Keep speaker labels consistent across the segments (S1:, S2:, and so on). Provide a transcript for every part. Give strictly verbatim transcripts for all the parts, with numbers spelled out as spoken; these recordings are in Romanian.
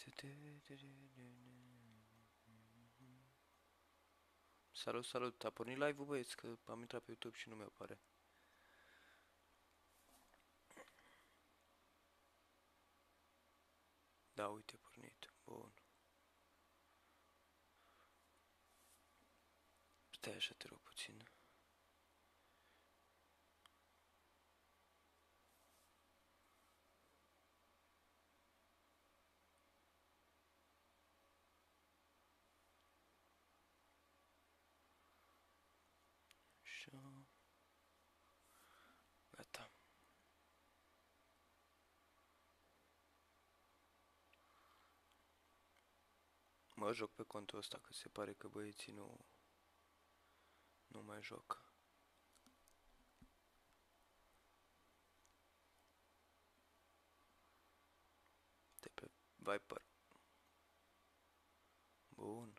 S1: Salut, salut, a pornit live-ul, băieți, că am intrat pe YouTube și nu mi apare. Da, uite, pornit. Bun. Stai așa, te rog puțin. Așa. Gata. Mă joc pe contul ăsta, că se pare că băieții nu, nu mai joc. De pe Viper. Bun.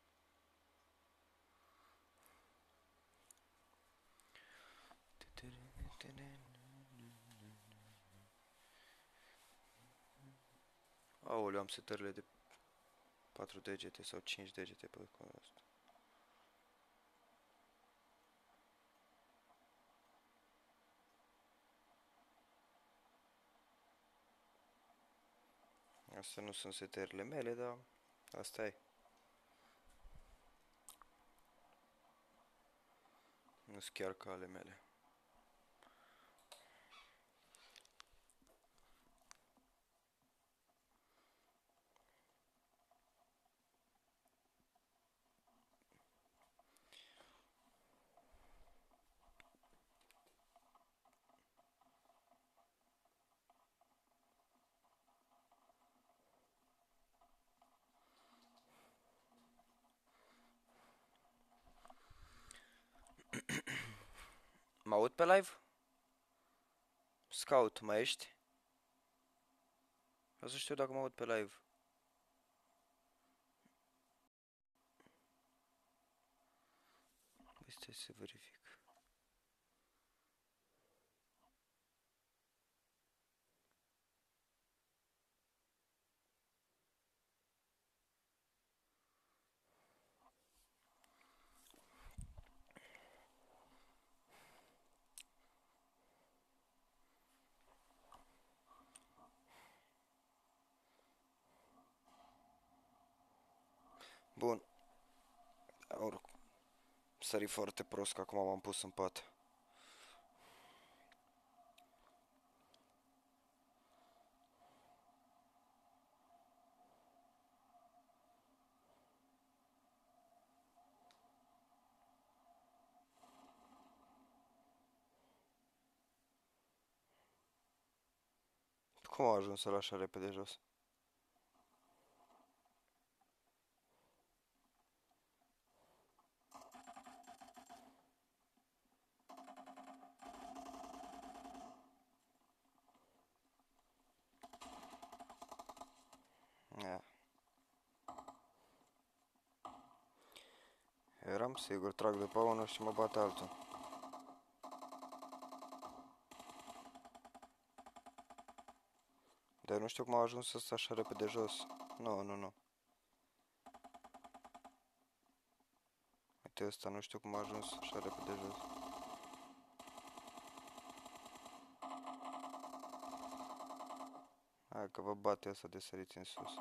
S1: Aoleu, am setările de patru degete sau cinci degete pe contul ăsta. Astea nu sunt setările mele, dar asta e. Nu sunt chiar ca ale mele. Mă aud pe live? Scout, mai ești? Vreau să știu dacă mă aud pe live. Păi stai să verific. Bun. Oricum. Sări foarte prost că acum m-am pus în pat. Cum a ajuns la așa repede jos? Ia. Eram sigur, trag după unul și mă bate altul. Dar nu știu cum a ajuns ăsta așa repede jos. Nu, nu, nu. Uite ăsta, nu știu cum a ajuns așa repede jos. Hai că vă bate asta de săriți în sus.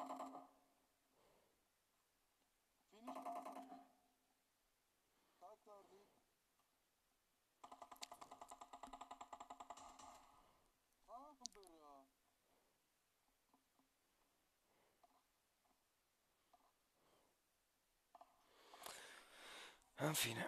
S1: În fine.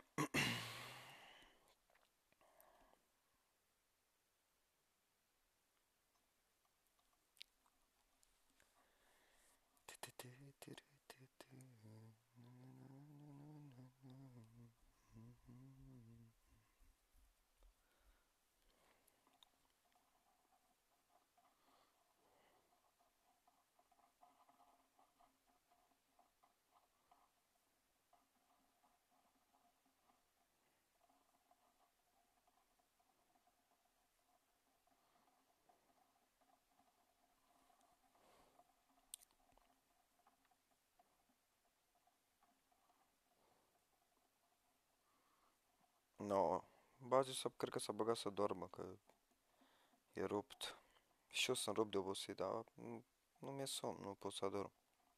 S1: No. Bazi să cred că s-a băgat să doarmă, că e rupt. Și eu sunt rupt de obosit, dar nu, nu mi-e somn, nu pot să adorm.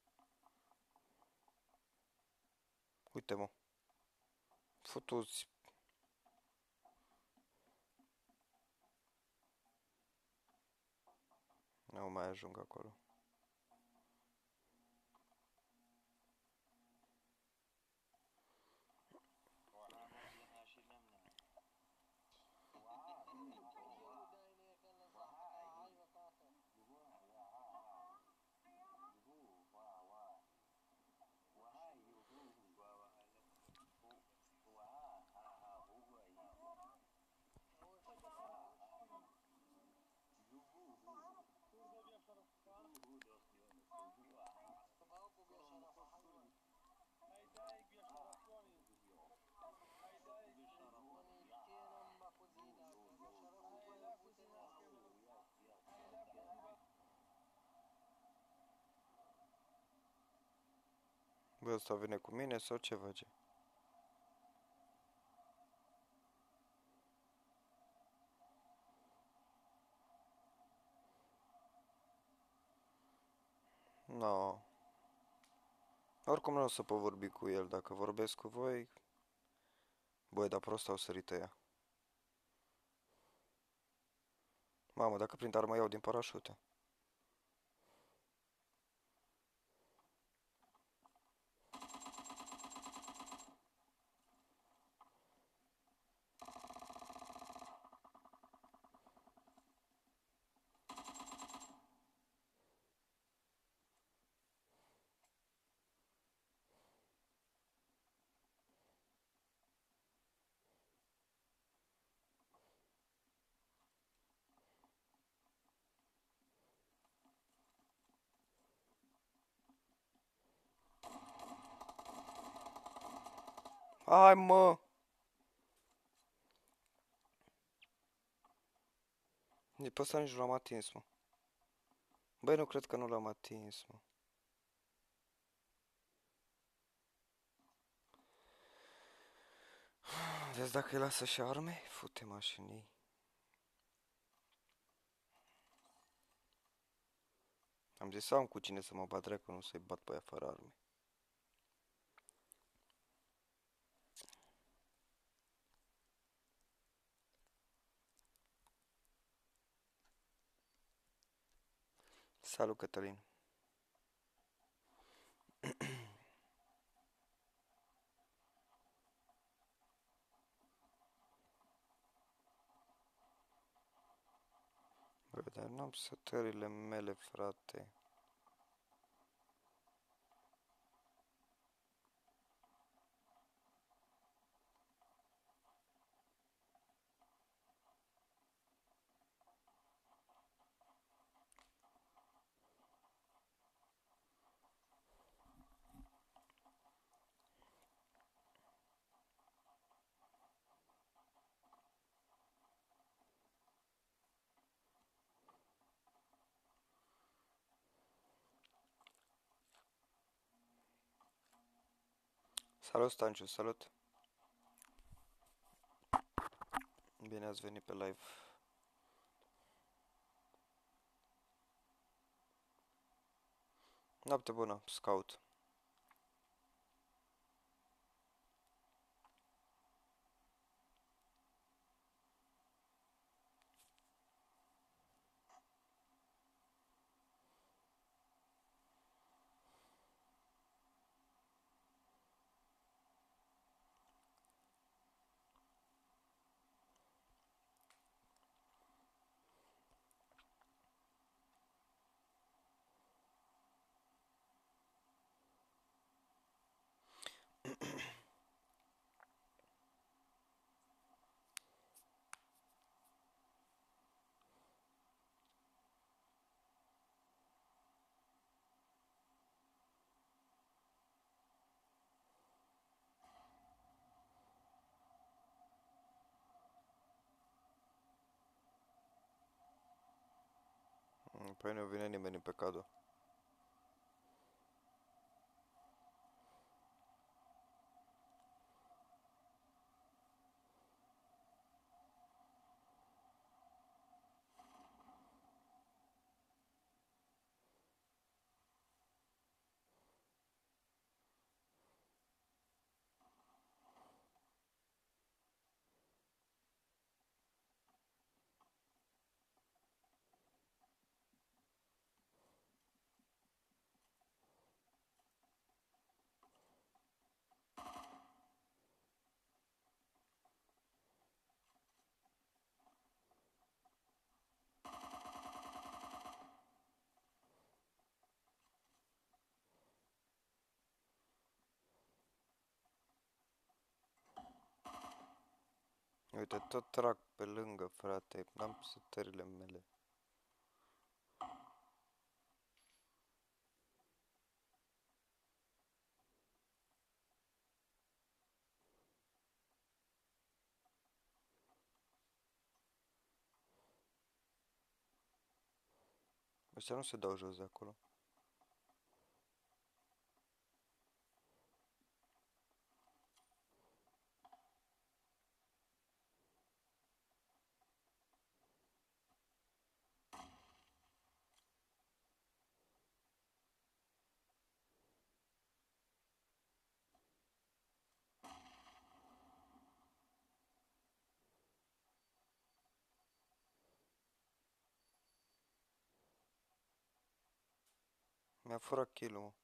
S1: Uite, mă. Futuți. Nu mai ajung acolo. Bă, ăsta vine cu mine sau ce face? No. Oricum nu o să pot vorbi cu el. Dacă vorbesc cu voi... Băi, dar prost au sărit ăia. Mamă, dacă prind armă iau din parașută. Hai, mă! De pe ăsta nici nu l-am atins, mă. Băi, nu cred că nu l-am atins, mă. Vezi dacă îi lasă și arme? Fute mașinii. Am zis să am cu cine să mă bat dracu, nu să-i bat pe aia fără arme. Salut, Cătălin. Bă, dar n-am setările mele, frate. Salut, Stanciu, salut. Bine ați venit pe live. Noapte bună, Scout. Păi nu vine nimeni pe cadru. Uite, tot trag pe lângă, frate. N-am setările mele. Ăștia nu se dau jos de acolo. Mi-a furat kill-ul, mă.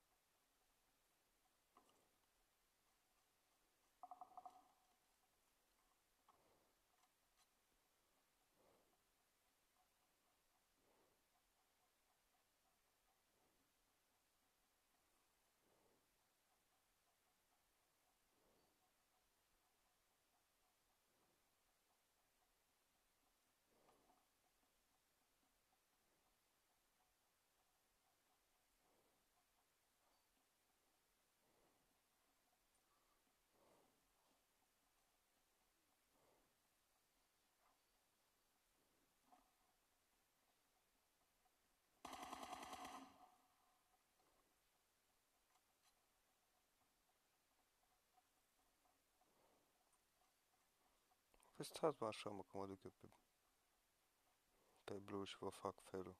S1: Păi stați, mă, așa, mă, că mă duc eu pe, pe blue și vă fac felul.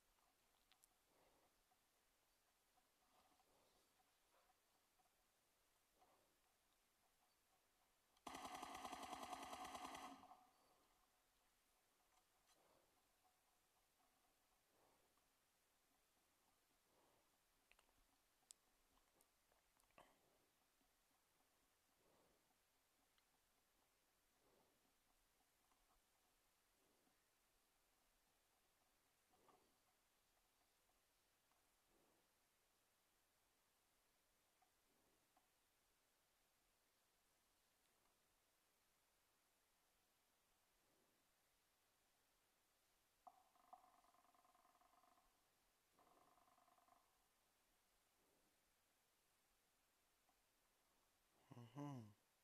S1: Mhm.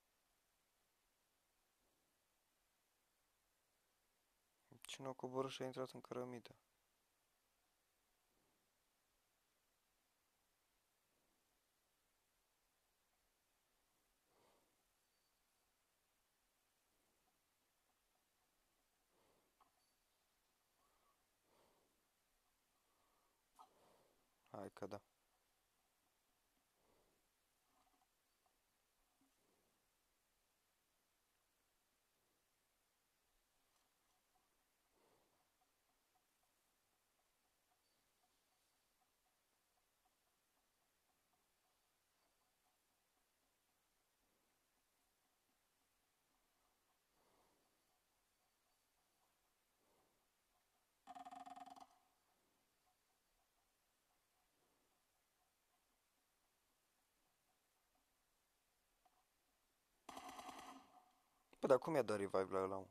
S1: Cine a coborât și a intrat în cărămidă? Hai că da. Păi, dar cum i-a dat revive la ăla, mă?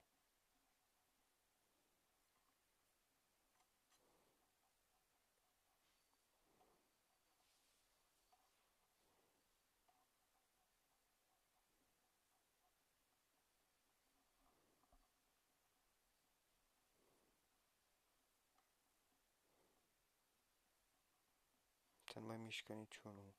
S1: Te nu mai mișcă niciunul, mă.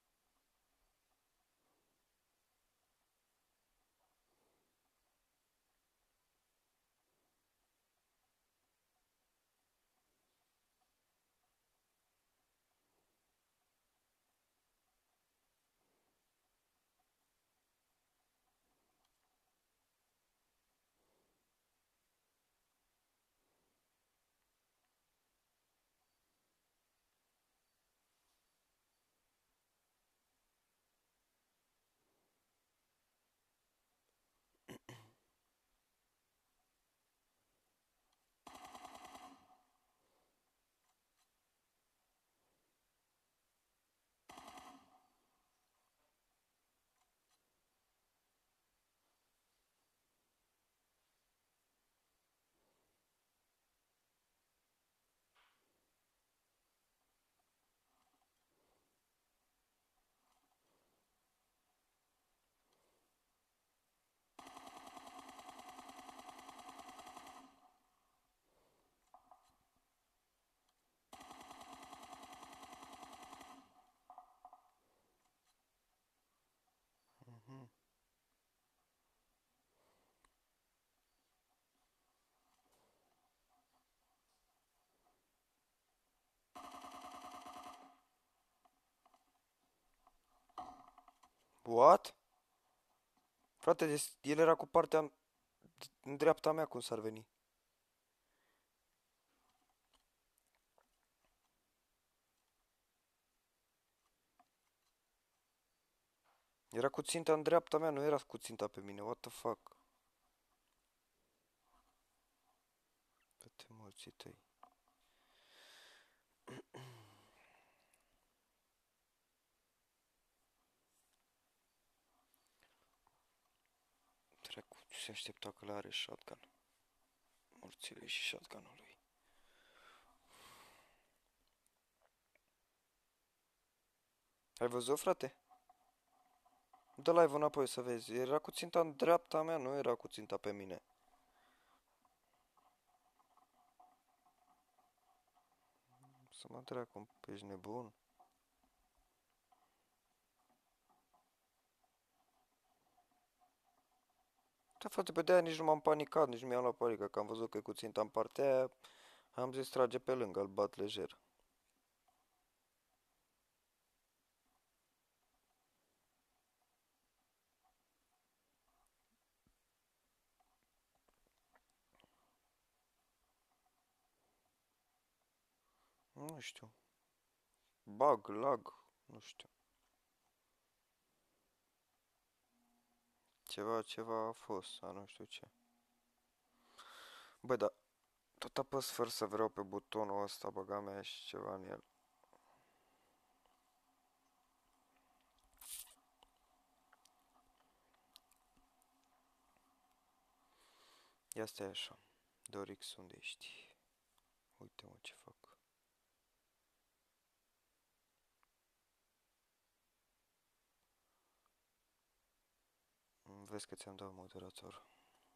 S1: What? Frate, deci el era cu partea în în dreapta mea, cum s-ar veni. Era cu ținta în dreapta mea, nu era cu ținta pe mine. What the fuck? Toate morții tăi. Trecu, se aștepta că l-are shotgun. Morțile și shotgun-ul lui. Ai văzut, frate? Dă live înapoi să vezi. Era cu ținta în dreapta mea, nu era cu ținta pe mine. Să mă dracu, ești nebun? Da, frate, pe de-aia nici nu m-am panicat, nici nu mi-am luat panică, că am văzut că e cu ținta în partea aia, am zis trage pe lângă, îl bat lejer. Nu știu. Bug, lag, nu știu. Ceva, ceva a fost, sau nu știu ce. Băi, da, tot apăs fără să vreau pe butonul ăsta, băga mea și ceva în el. Ia stai așa. Dorix, unde ești? Uite mă ce fac. Vezi că ți-am dat moderator.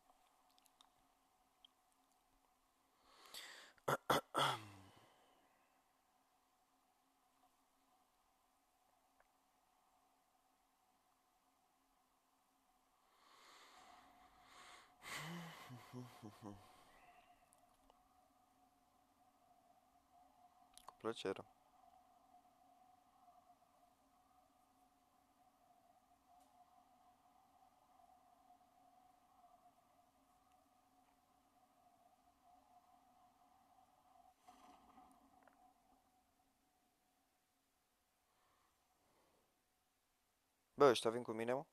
S1: Cu plăcere. Bă, ăștia vin cu mine, mă?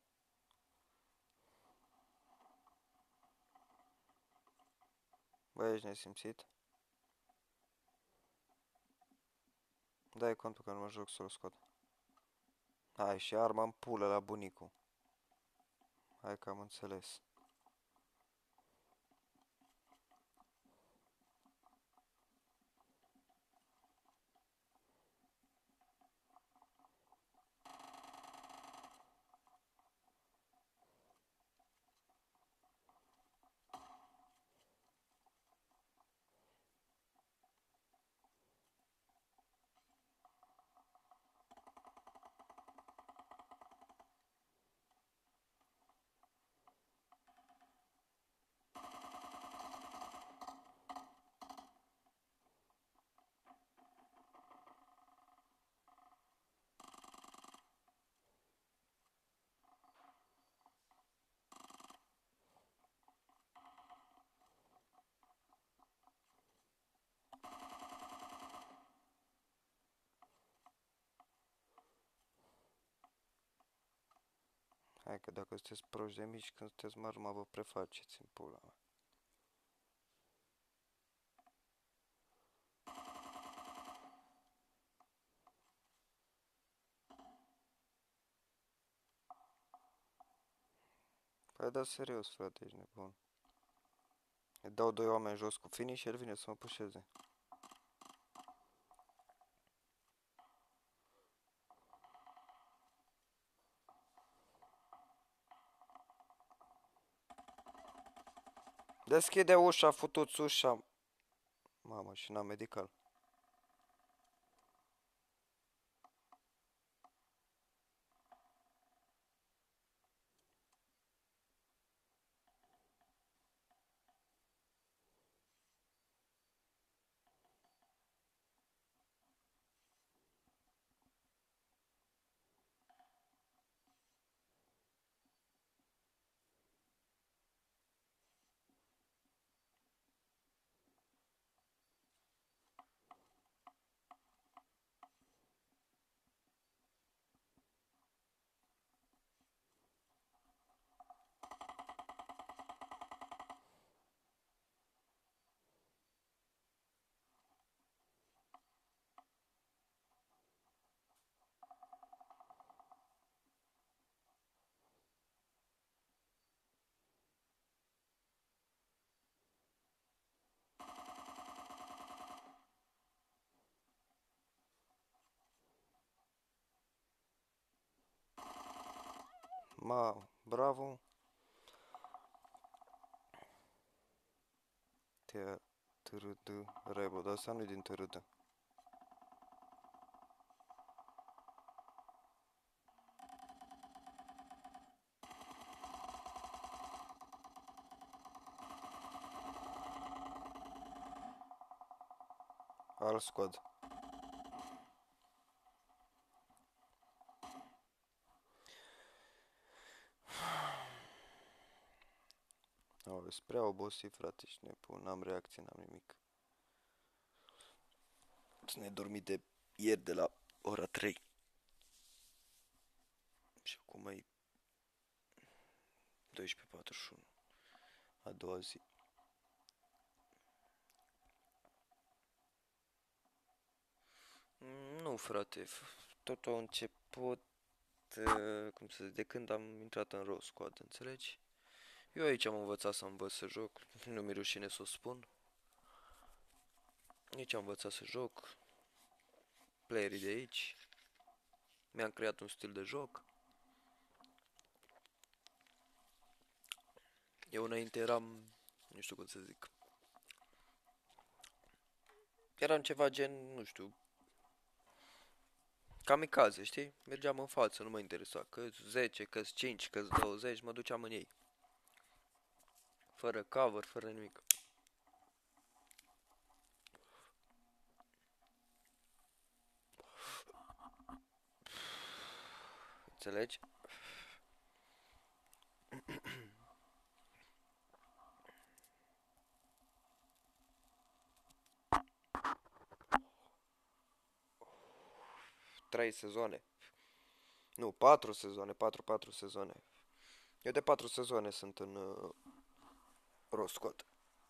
S1: Bă, ești nesimțit? Dai contul că nu mă joc să-l scot. Hai, și arma în pulă la bunicul. Hai că am înțeles. Hai că dacă sunteți proști de mici, când sunteți mari, mă vă prefaceți în pula mea. Păi da, serios, frate, ești nebun. Îi dau doi oameni jos cu finish și el vine să mă pușeze. Deschide ușa, futuți ușa. Mamă, și n-am medical. Ma, bravo. Te târâdă, rebo, dar asta nu e din târâdă. Alt squad. Aoleu, sunt prea obosit, frate, și nebun, n-am reacție, n-am nimic. Să ne dormi de ieri de la ora trei. Și acum e douăsprezece patruzeci și unu. A doua zi. Nu, frate, totul a început, uh, cum să zic, de când am intrat în Raw Squad, înțelegi? Eu aici am învățat să învăț să joc, nu mi-e rușine să o spun. Aici am învățat să joc, playerii de aici, mi-am creat un stil de joc. Eu înainte eram, nu știu cum să zic, eram ceva gen, nu știu, kamikaze, știi? Mergeam în față, nu mă interesa, că-s zece, că-s cinci, că-s douăzeci, mă duceam în ei. Fără cover, fără nimic. Înțelegi? Trei sezoane. Nu, patru sezoane, patru, patru sezoane. Eu de patru sezoane sunt în uh, Raw Squad.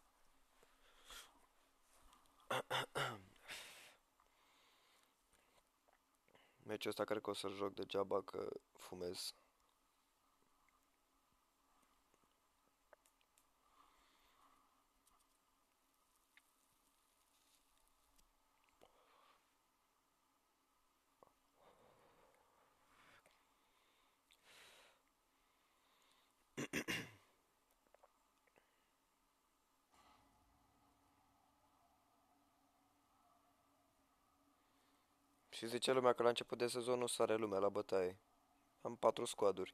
S1: Meciul ăsta cred că o să-l joc degeaba că fumez. Și zice lumea că la început de sezon nu sare lumea la bătaie. Am patru squaduri.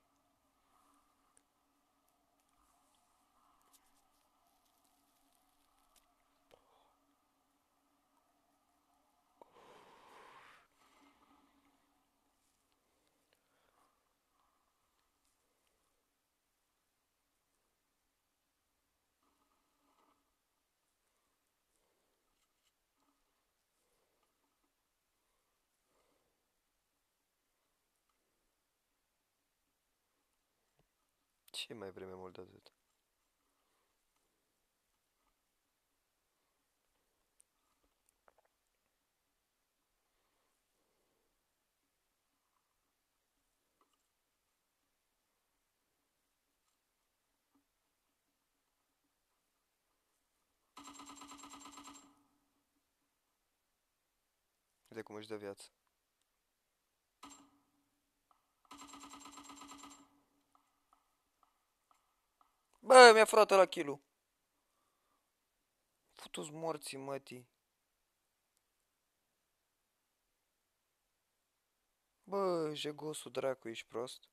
S1: Ce mai vreme mult de atât? De cum își dă viață. Bă, mi-a furat la kill-ul. Futu-ți morții, mătii. Bă, jegosul dracu, ești prost?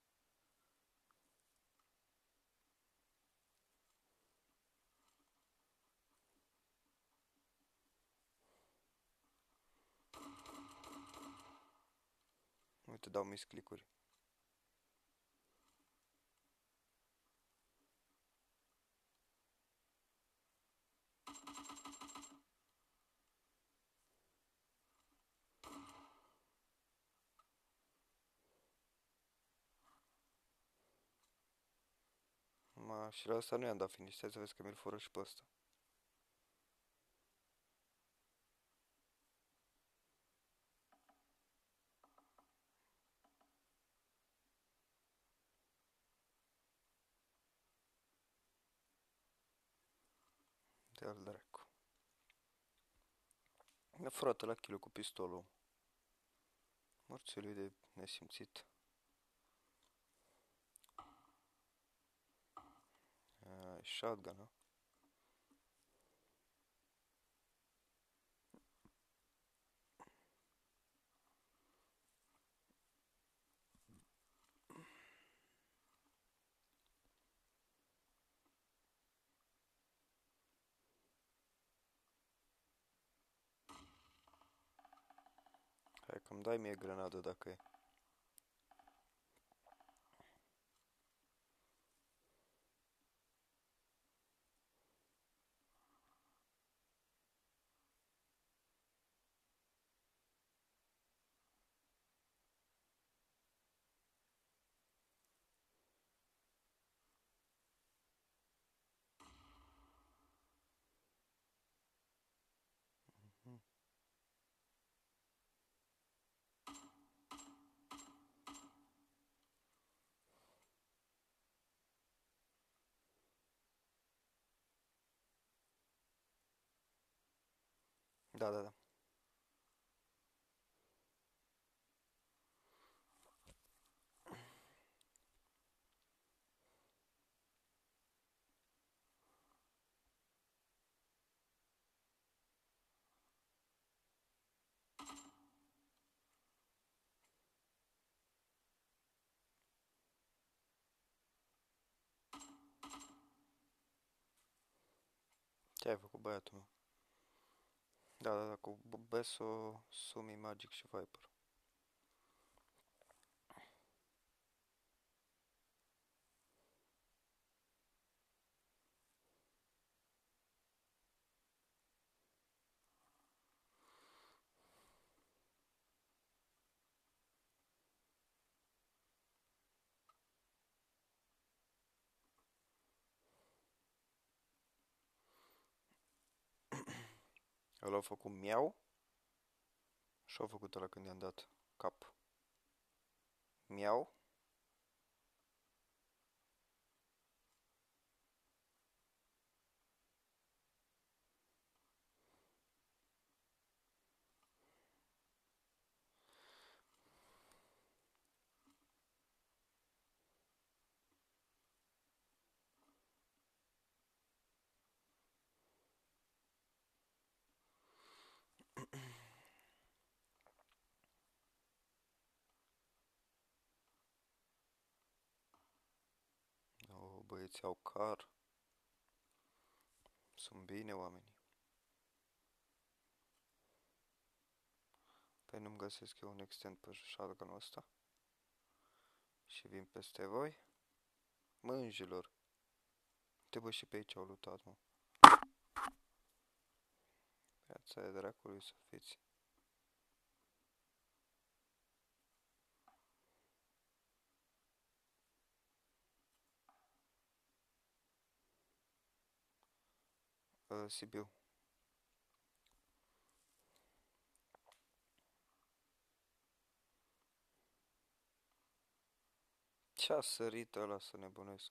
S1: Uite, dau misclicuri. Ma, și la ăsta nu i-am dat finish, stai să vezi că mi-l fură și pe ăsta. De al dracu. Mi-a furat la kill cu pistolul. Morții lui de nesimțit. shotgun, a? Hai că-mi dai mie grenadă dacă e. Mhm. Da, da, da. Ce ai făcut, băiatul meu? Da, da, da, cu Beso, Sumi, Magic și Viper. Ăla a făcut miau și a făcut ăla când i-am dat cap. Miau. O, băieții au car. Sunt bine oamenii. Păi nu-mi găsesc eu un extend pe shotgun-ul ăsta. Și vin peste voi. Mânjilor. Te bă, și pe aici au lutat, mă. Viața e dracului să fiți. Uh, Sibiu. Ce-a sărit ăla să nebunesc?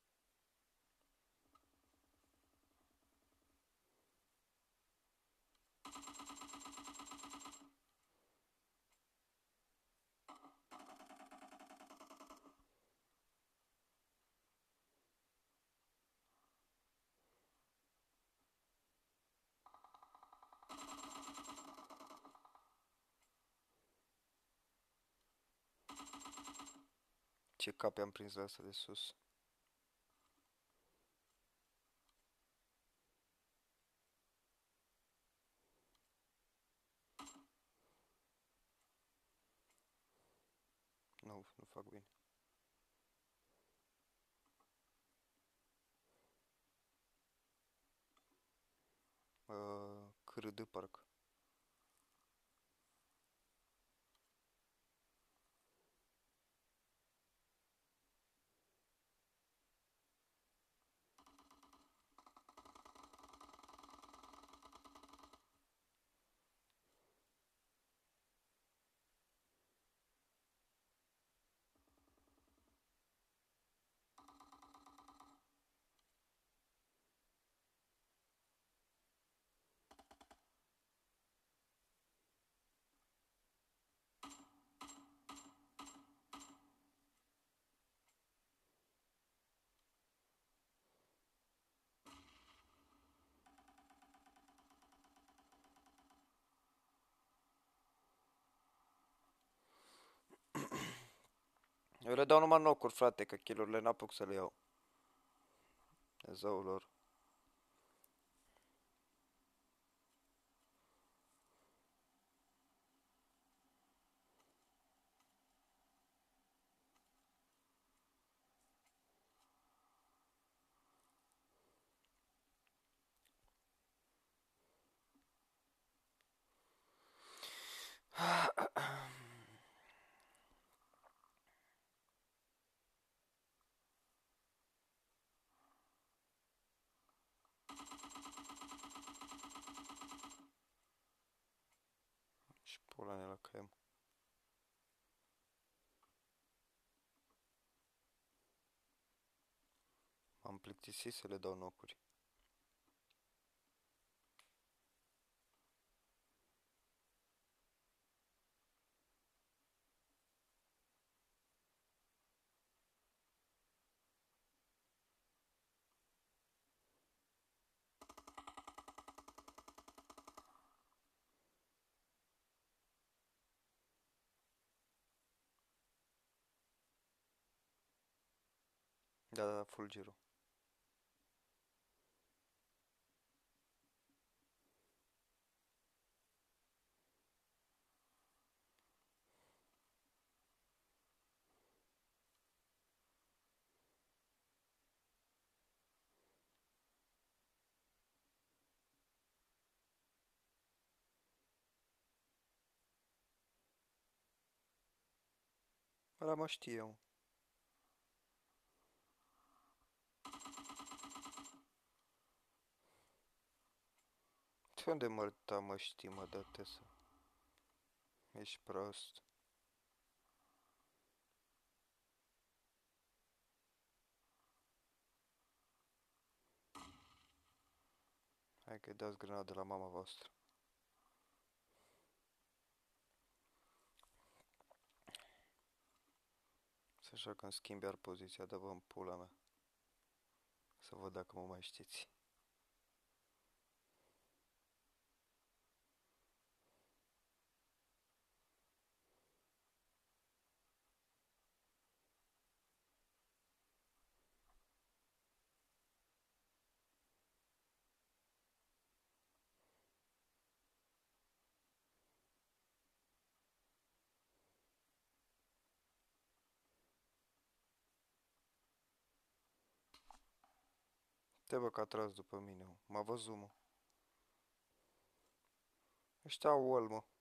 S1: Ce cape am prins la asta de sus? Nu, nu fac bine. Uh, C R D parcă. Eu le dau numai nocuri, frate, că kill-urile n-apuc să le iau. Zăul lor. Și pula mea la căiem. M-am plictisit să le dau nocuri. Da, da, full giro. Ăla mă știe eu. De unde mă, da, mă știi, mă, dă să... Ești prost. Hai că-i dați grenada de la mama voastră. Să așa că îmi schimb iar poziția, dă-vă în pula mea. Să văd dacă mă mai știți. Te bă că a tras după mine, mă. M-a văzut, mă. Ăștia au wall, mă.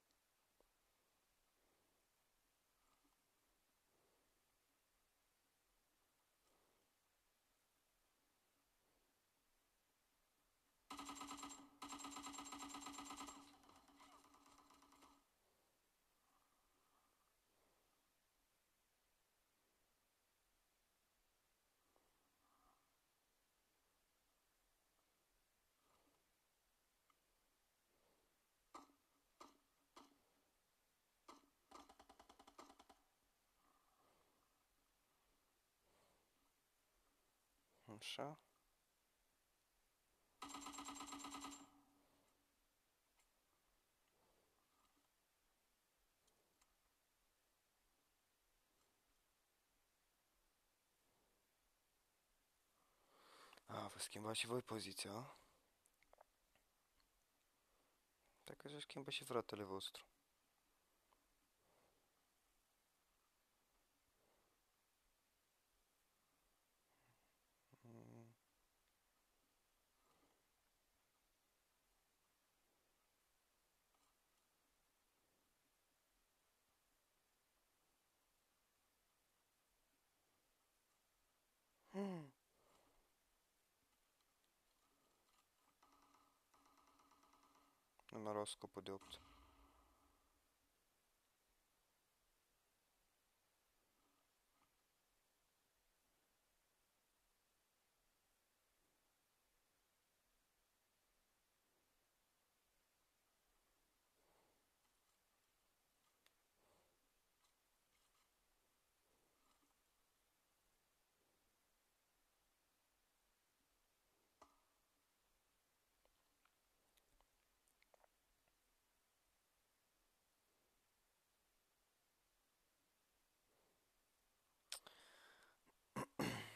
S1: Așa. A, vă schimbați și voi poziția, a? Dacă așa schimbă și fratele vostru. Mm. Mm. Nu mi-a luat scopul de opt.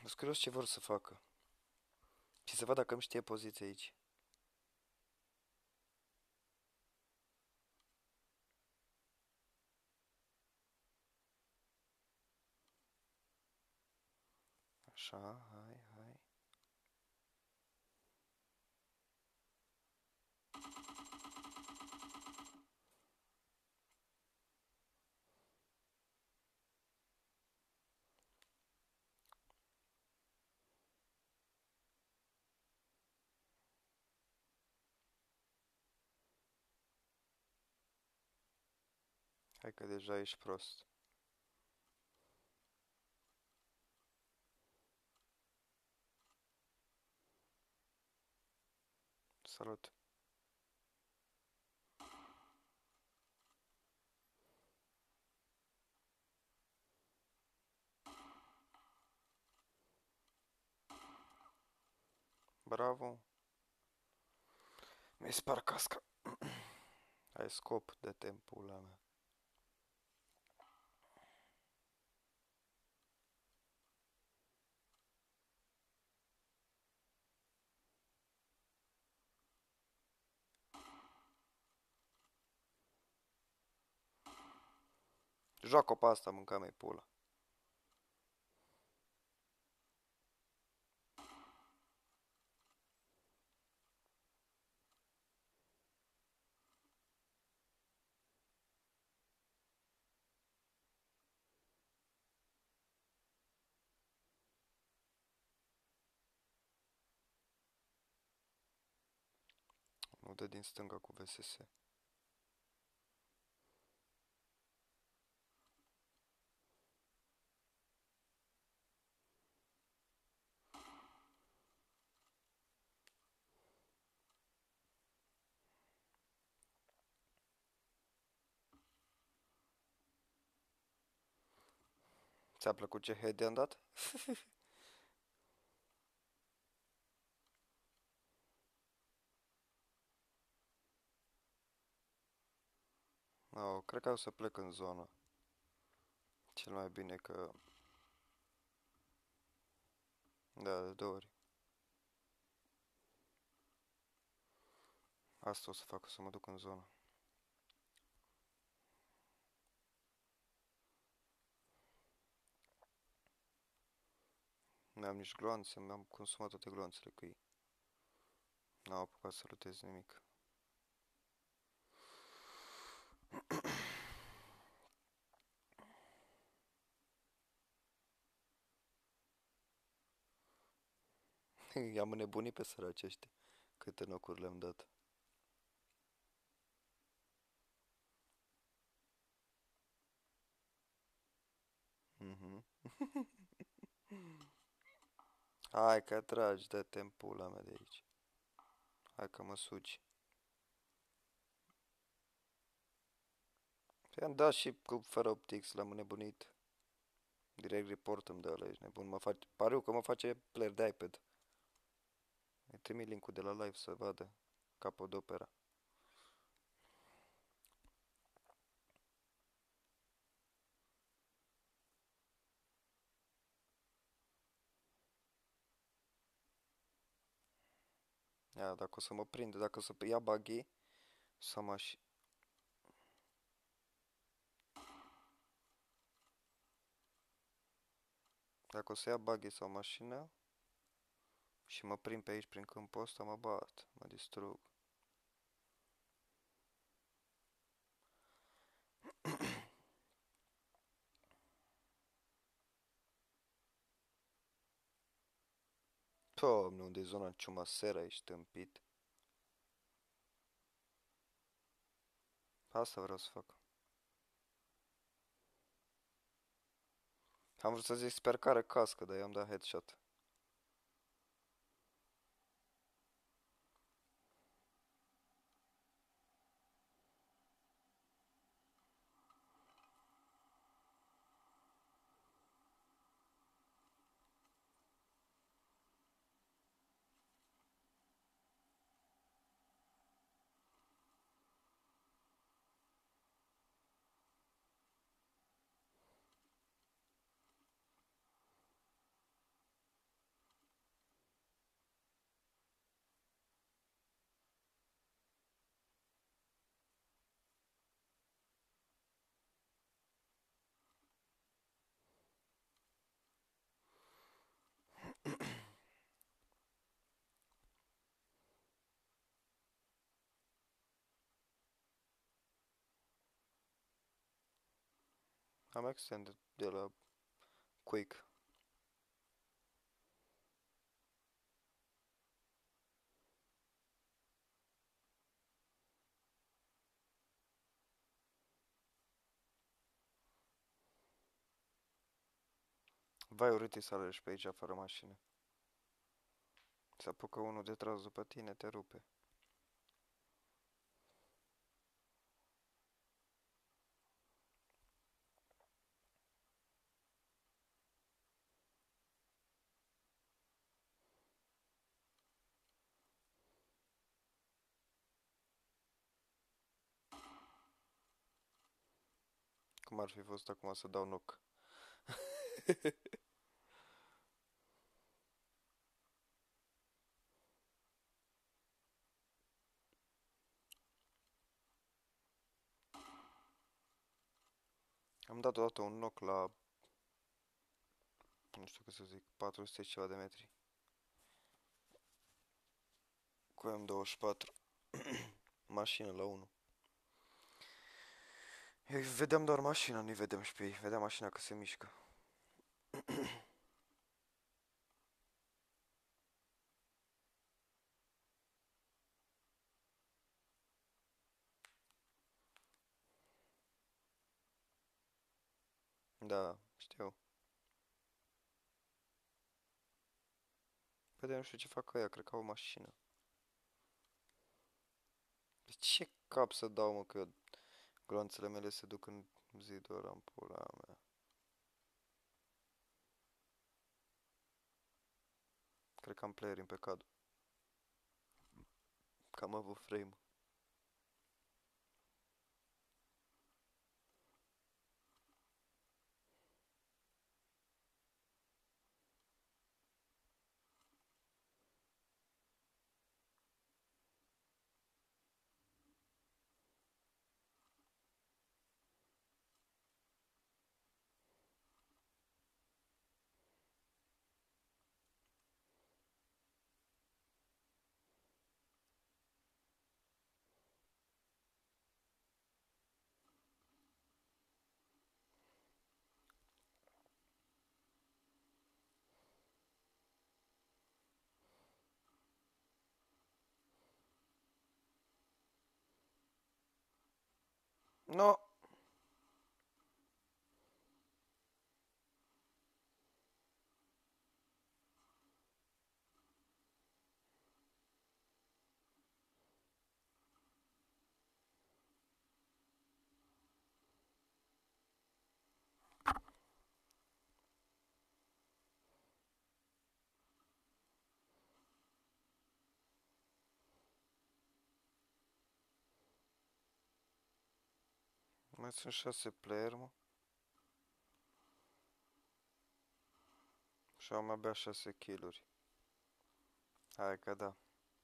S1: Sunt curios ce vor să facă. Și să văd dacă îmi știe poziția aici. Așa, hai, hai. Hai că deja ești prost. Salut. Bravo. Mi-ai spart casca. Ai scop de timpul la mea. Joacă pe asta, mânca mea pula. Nu dă din stânga cu V S S. Ți-a plăcut ce head i-am dat? No, cred că o să plec în zonă. Cel mai bine că... Da, de două ori. Asta o să fac, o să mă duc în zonă. Nu am nici gloanțe, mi-am consumat toate gloanțele cu ei. N-am apucat să lutez nimic. I-am înnebunit pe săraci ăștia. Câte nocuri le-am dat. Mhm. Hai că tragi de timpul mea de aici. Hai că mă sugi. I-am dat și cu fără optics, l-am înnebunit. Direct report îmi dă ăla, ești nebun. Mă face, pariu că mă face player de iPad. Îi trimit link-ul de la live să vadă capodopera. Ia, dacă o să mă prinde, dacă o să ia buggy, să mă și... Dacă o să ia buggy sau mașină și mă prind pe aici prin câmpul ăsta, mă bat, mă distrug. Doamne, unde e zona Ciumasera, ești tâmpit. Asta vreau să fac. Am vrut să zic sper că are cască, dar i-am dat headshot. Am extended de la Quake. Vai urât să alergi pe aici fără mașină. Se apucă unul de tras după tine, te rupe. Cum ar fi fost acum să dau knock? Am dat odată un knock la, nu știu cât să zic, patru sute ceva de metri. Cu M douăzeci și patru. Mașină la unu. Eu vedeam doar mașina, nu-i vedem și pe ei. Vedeam mașina că se mișcă. Da, știu. Vedem, nu știu ce fac ăia, cred că au o mașină. De ce cap să dau, mă, că gloanțele mele se duc în zidul ăla, în pula mea. Cred că am player în pe cadru. Că am avut frame. No! Mai sunt șase player, mă. Și am abia șase kill-uri. Hai că da.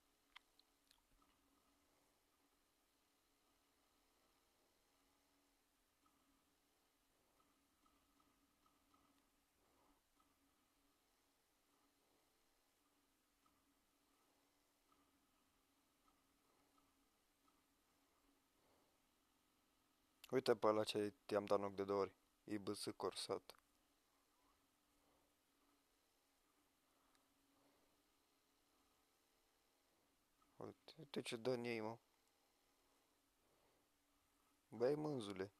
S1: Uite pe ăla ce i-am dat knock de două ori. I B S Corsat. Uite, uite ce dă în ei, mă. Băi, mânzule.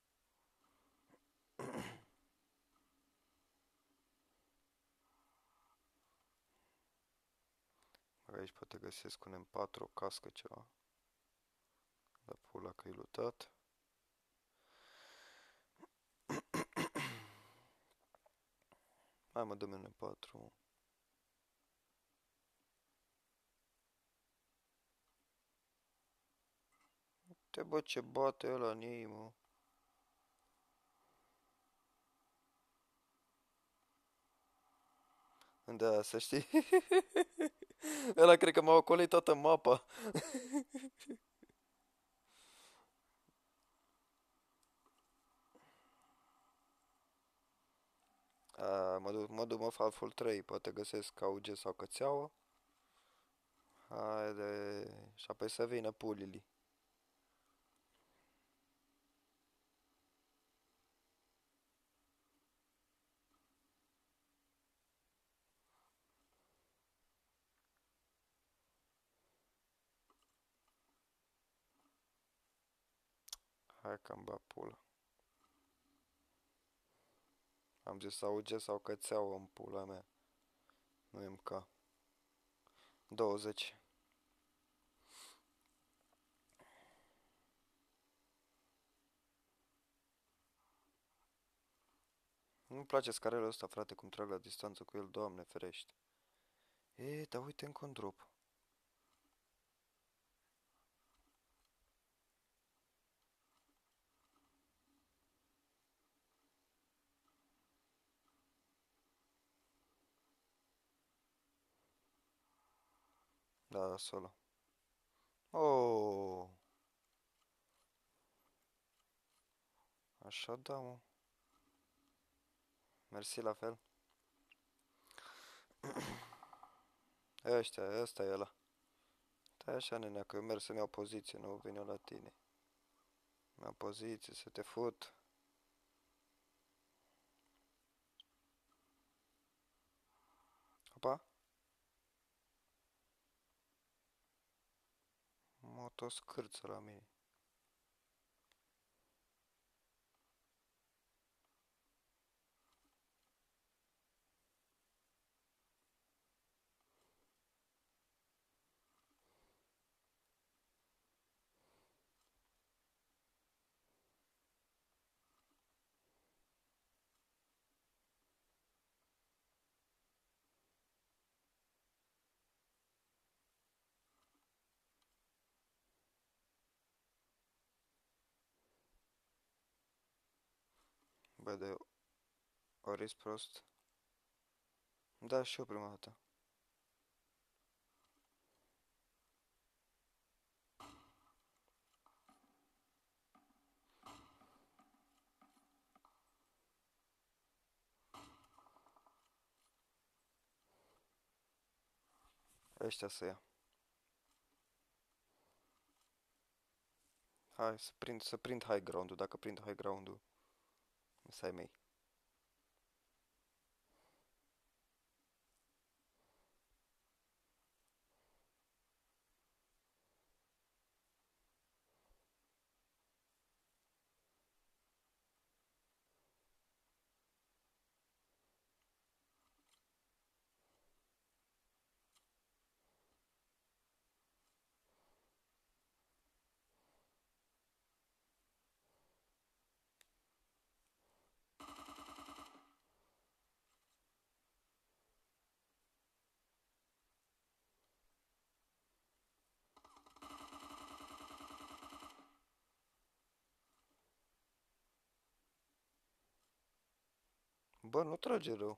S1: Aici poate găsesc un M patru, o cască, ceva. Da pula că-i lutat. Hai mă, dă-mi un M patru, mă. Te bă, ce bate ăla în ei, mă. Da, să știi. Ăla cred că m-a ocolit toată mapa. A, mă duc, mă duc, mă fac full trei, poate găsesc A U G sau cățeaua. Haide, și apoi să vină pulili. Hai că-mi bag pula. Am zis auge sau cățeau în pula mea. Nu e M K. douăzeci. Nu-mi place scarelul ăsta, frate, cum trag la distanță cu el, Doamne ferește. E, dar uite încă un drop. Da, solo. Oh, așa da, mă. Mersi la fel. Ăștia, ăsta e ăla. Stai așa, nenea, că eu merg să-mi iau poziție, nu vin eu la tine. Mi-au poziție, să te fut. Opa. Motoscârță la mine. Bă, de ori prost. Da, și eu prima dată. Ăștia să ia. Hai, să prind, să prind high ground-ul. Dacă prind high ground-ul, să ai mei. Bă, nu trage rău.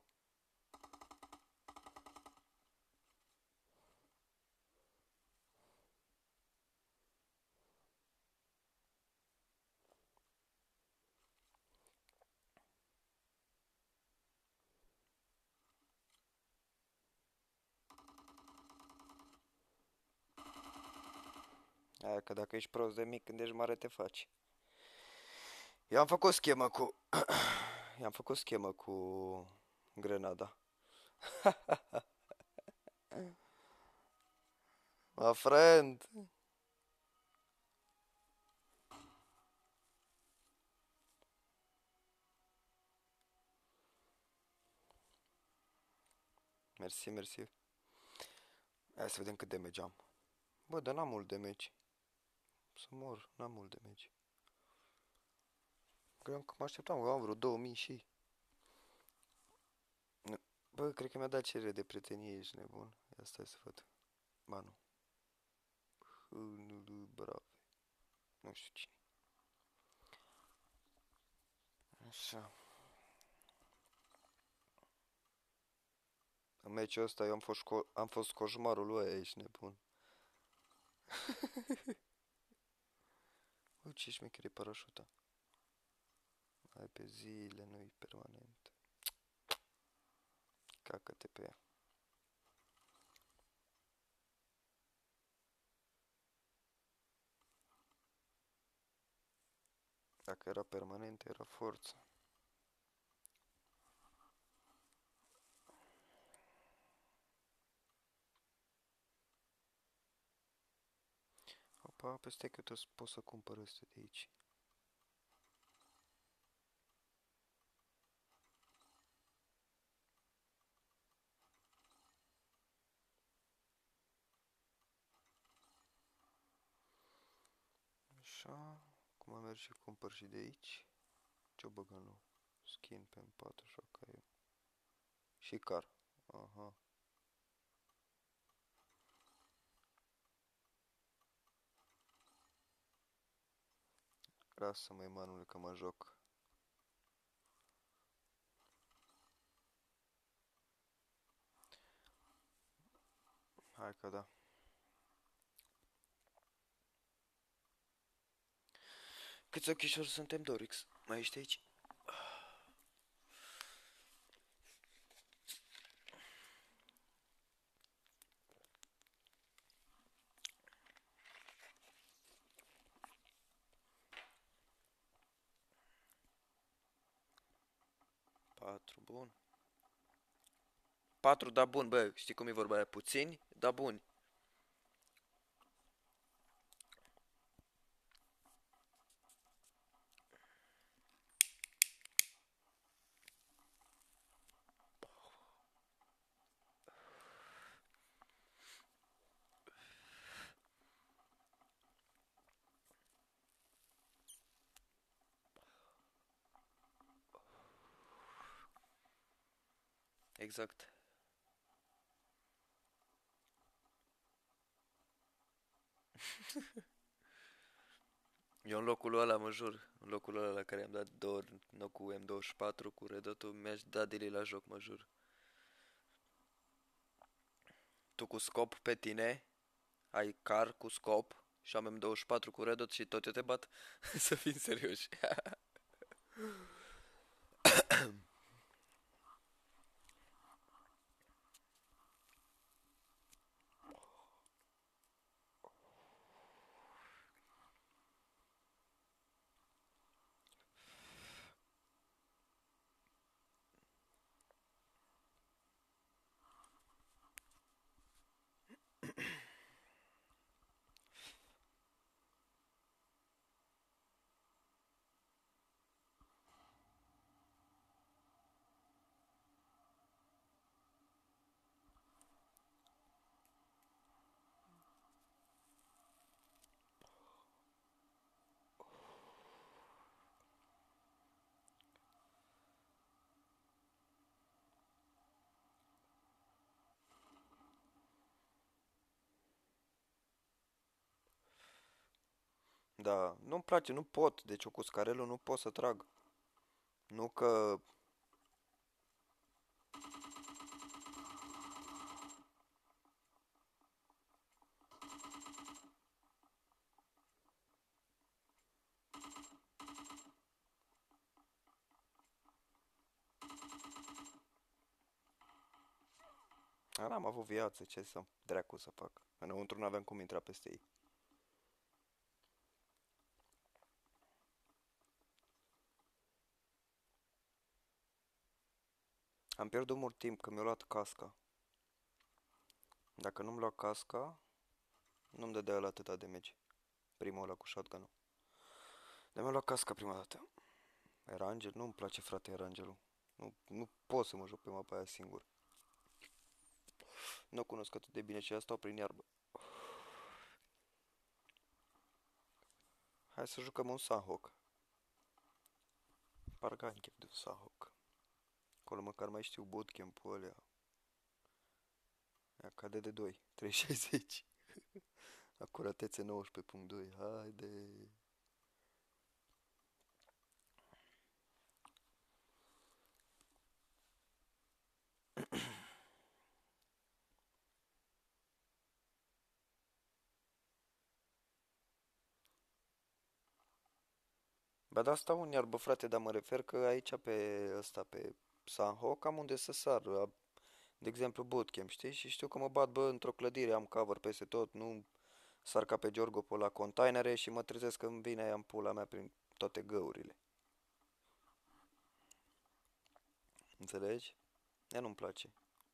S1: Aia că dacă ești prost de mic, când ești mare te faci. Eu am făcut schemă cu... I-am făcut schemă cu Grenada. My friend. Mersi, mersi. Hai să vedem cât damage am. Bă, dar n-am mult damage. Să mor, n-am mult damage. Credeam că mă așteptam, că am vreo două mii și... Bă, cred că mi-a dat cerere de prietenie, ești nebun. Ia stai să văd. Ba nu. Hânulu brave. Nu știu cine. Așa. În meciul ăsta eu am fost, co- am fost coșmarul lui ăia, ești nebun. Bă, ce șmecher e parașuta. Hai pe zile, nu-i permanent. Cacă-te pe ea. Dacă era permanent, era forță. Opa, peste că tot pot să cumpăr ăstea de aici. Așa, cum merg și cumpăr și de aici. Ce-o băgă nou? Skin pe patru, așa că e. Și car. Aha. Lasă-mă, Emanuel, că mă joc. Hai că da. Câți ochișori suntem, Dorix? Mai ești aici? Patru, bun. Patru, da bun, bă, știi cum e vorba aia? Puțini, da buni. Exact. Eu în locul ăla, mă jur, în locul ăla la care am dat două ori cu M douăzeci și patru, cu Red Dot-ul, mi-aș da delay la joc, mă jur. Tu cu scop pe tine, ai car cu scop și am M douăzeci și patru cu Red Dot și tot eu te bat. Să fim serioși. Da, nu-mi place, nu pot, deci eu cu scarelul nu pot să trag. Nu că... A, n-am avut viață, ce să dracu să fac. Înăuntru n-aveam cum intra peste ei. Am pierdut mult timp că mi-a luat casca. Dacă nu-mi lua casca, nu-mi dădea el atâta damage. Primul ăla cu shotgun-ul. Dar mi-a luat casca prima dată. Erangel? Nu-mi place, frate, Erangelul. Nu, nu pot să mă joc pe mapa aia singur. Nu o cunosc atât de bine și asta stau prin iarbă. Hai să jucăm un Sanhok. Parcă am chef de un Sanhok. Acolo măcar mai știu bootcamp-ul ălea. Ia K D de doi, trei șaizeci. Acuratețe nouăsprezece punct doi. Haide. Ba da, stau în iarbă, frate, dar mă refer că aici pe ăsta, pe Sanhok, am unde să sar. De exemplu, bootcamp, știi? Și știu că mă bat, bă, într-o clădire, am cover peste tot, nu sar ca pe Giorgo pe la containere și mă trezesc că îmi vine aia în pula mea prin toate găurile. Înțelegi? Ea nu-mi place.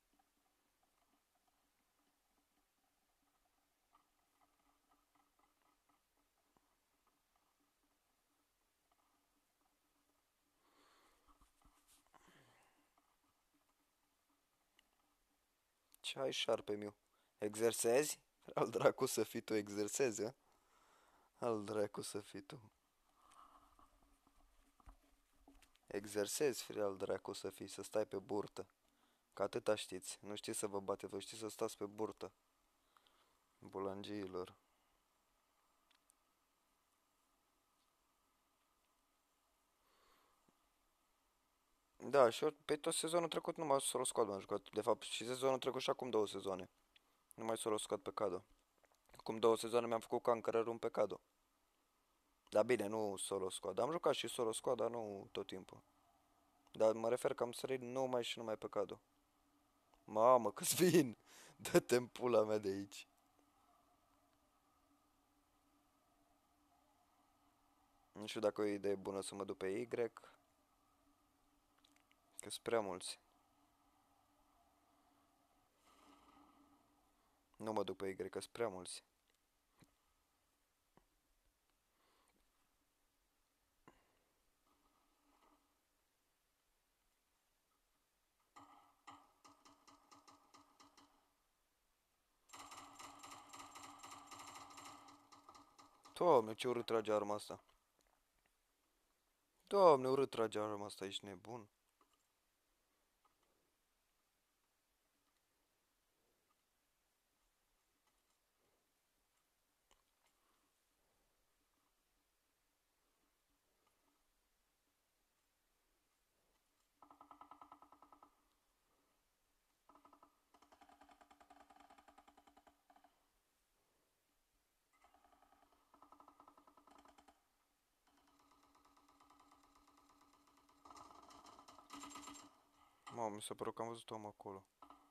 S1: Ce ai șarpe miu? Exersezi? Al dracu să fii tu exersezi, a? Al dracu să fii tu. Exersezi, fire al dracu să fii, să stai pe burtă. Că atâta știți. Nu știți să vă bate, vă știți să stați pe burtă. Bulangiilor. Da, și eu pe tot sezonul trecut numai solo squad m-am jucat. De fapt, și sezonul trecut și acum două sezoane. Numai solo squad pe Cado. Acum două sezoane mi-am făcut Conqueror un pe Cado. Dar bine, nu solo squad. Am jucat și solo squad, dar nu tot timpul. Dar mă refer că am sărit numai și numai pe Cado. Mamă, că-ți vin! Dă-te în pula mea de aici. Nu știu dacă e o idee bună să mă duc pe Y. Că-s prea mulți. Nu mă duc pe Y, că-s prea mulți. Doamne, ce urât trage arma asta. Doamne, urât trage arma asta, ești nebun. Mamă, mi s-a părut că am văzut om acolo.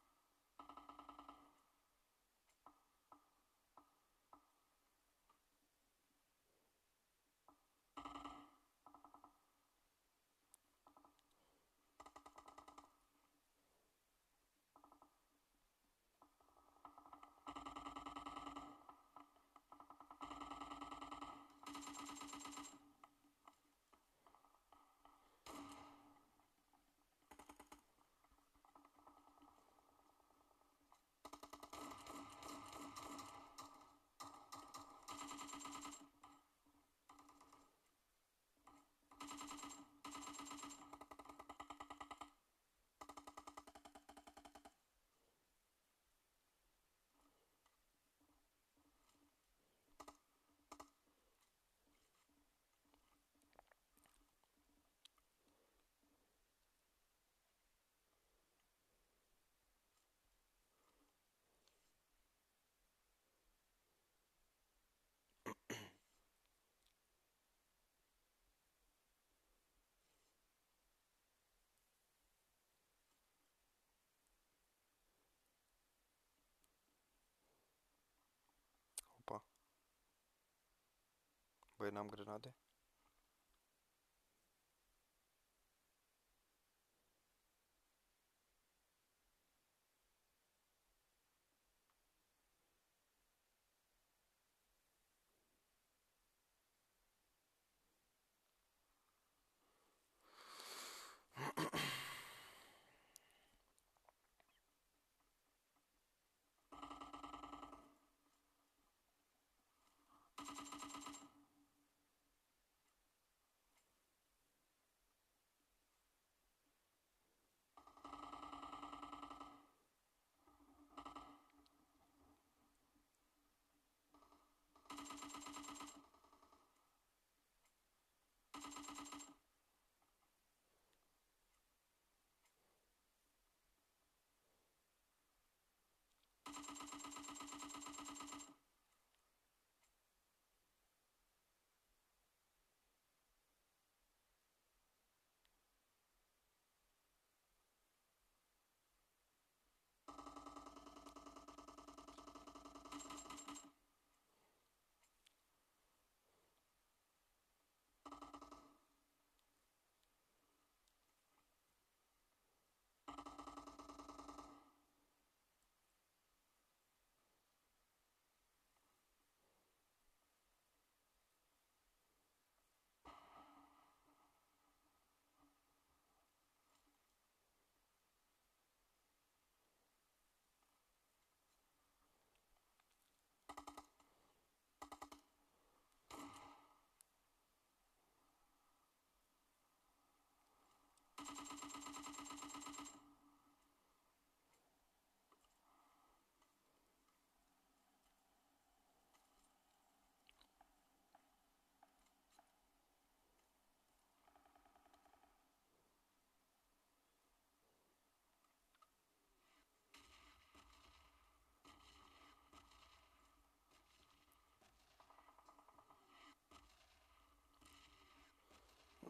S1: Opa. Băi, n-am grenade?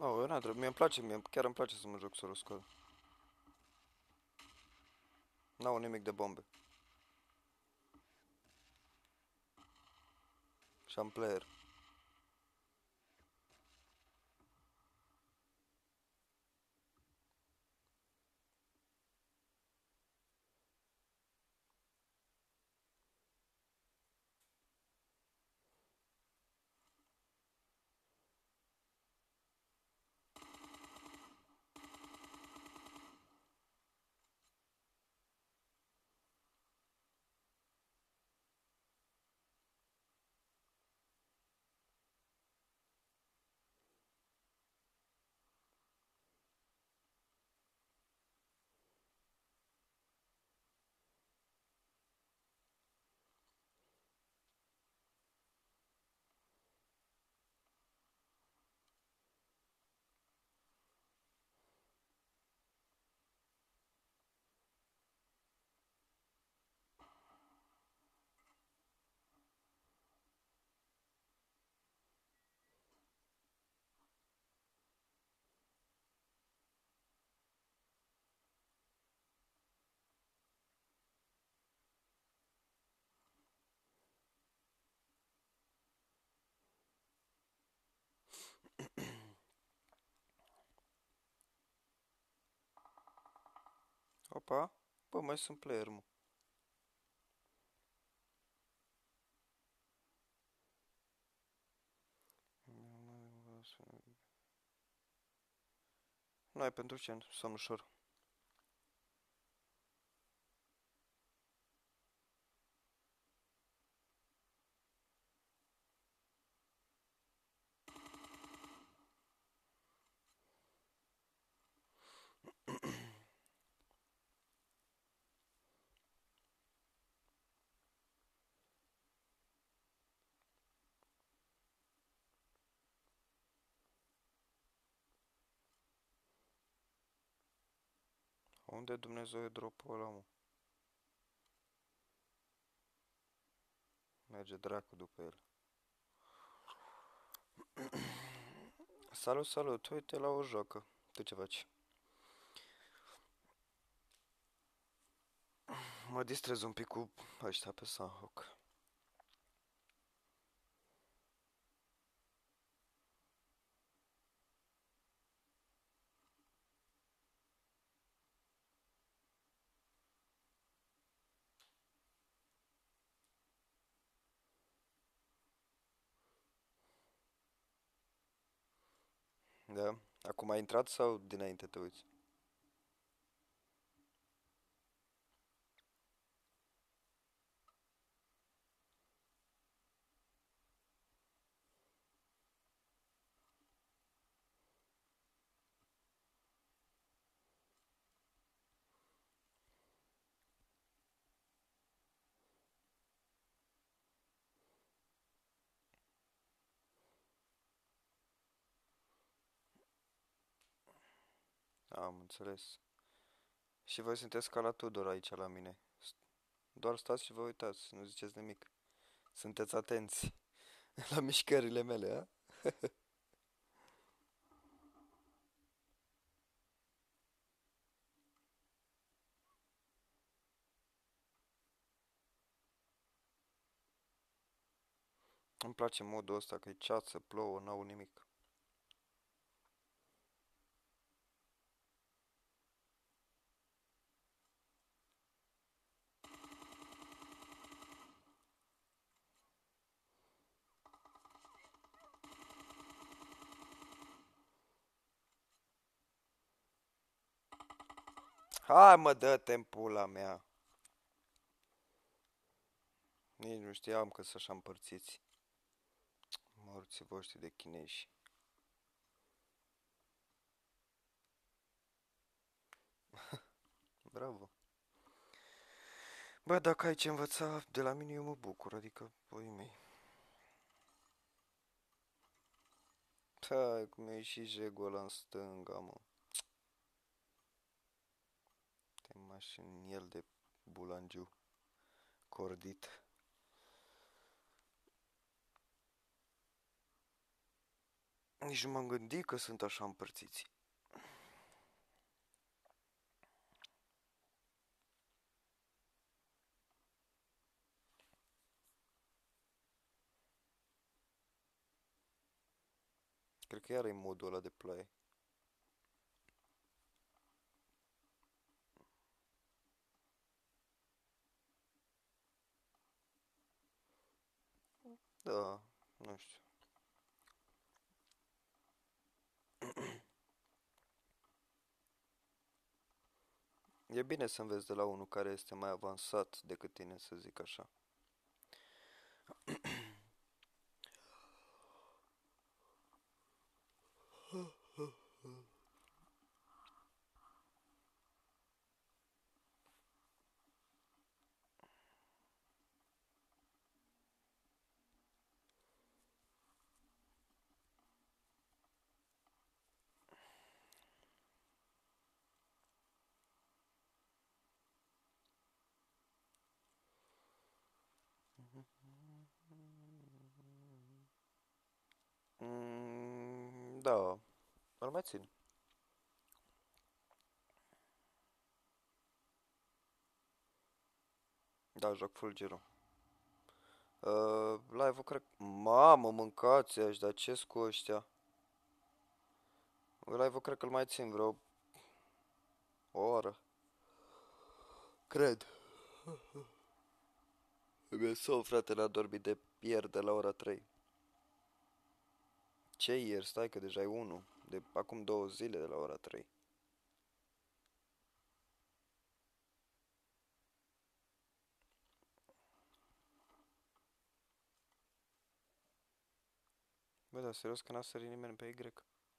S1: Oh, eu n-am mie îmi place, mie chiar îmi place să mă joc solo squad. N-au nimic de bombe. Și am player. Opa, bă, mai sunt player, mă. Nu ai pentru ce, somn ușor. Unde Dumnezeu e dropul ăla, mă? Merge dracu după el. Salut, salut, uite la o joacă. Tu ce faci? Mă distrez un pic cu ăștia pe Sunhawk. Da? Acum ai intrat sau dinainte te uiți? Am înțeles. Și voi sunteți ca la Tudor aici la mine. Doar stați și vă uitați, nu ziceți nimic. Sunteți atenți la mișcările mele, a? Îmi place modul ăsta că e ceață, plouă, n-au nimic. Hai mă, dă-te în pula mea. Nici nu știam că să așa împărțiți. Morții voștri de chinezi. Bravo. Bă, dacă ai ce învăța de la mine, eu mă bucur, adică voi mei. Da, cum e și jegul ăla în stânga, mă. Te mașini el de bulangiu. Cordit. Nici nu m-am gândit că sunt așa împărțiți. Cred că iar e modul ăla de play. Da, nu știu. E bine să înveți de la unul care este mai avansat decât tine, să zic așa. Mm, da, îl mai țin. Da, joc full Giro. Uh, live-ul cred... Mamă, mâncați aș, dar ce cu ăștia? Live-ul cred că îl mai țin vreo o oră. Cred. Mi-e somn, frate, l-a dormit de ieri de la ora trei. Ce ieri? Stai că deja e unu. De acum două zile de la ora trei. Bă, dar serios că n-a sărit nimeni pe Y.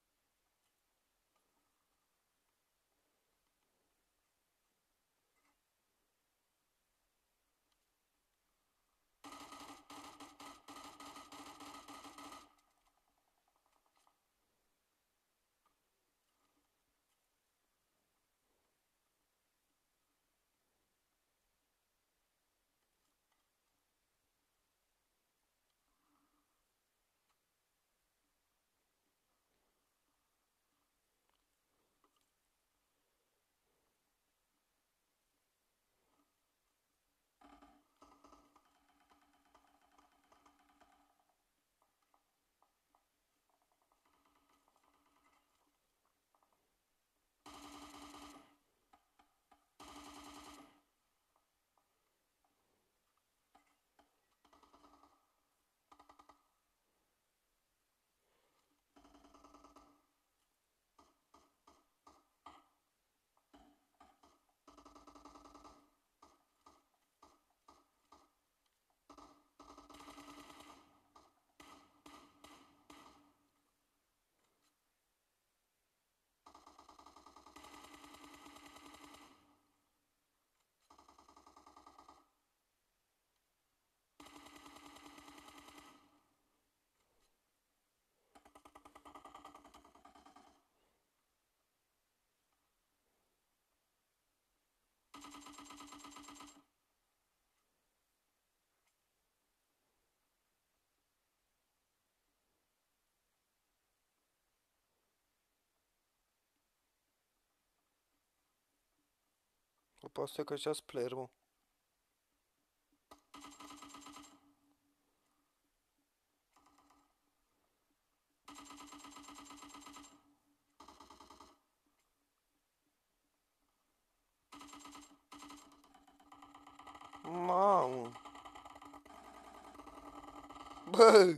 S1: O poate să că așa player, mă. Mamă. Bă.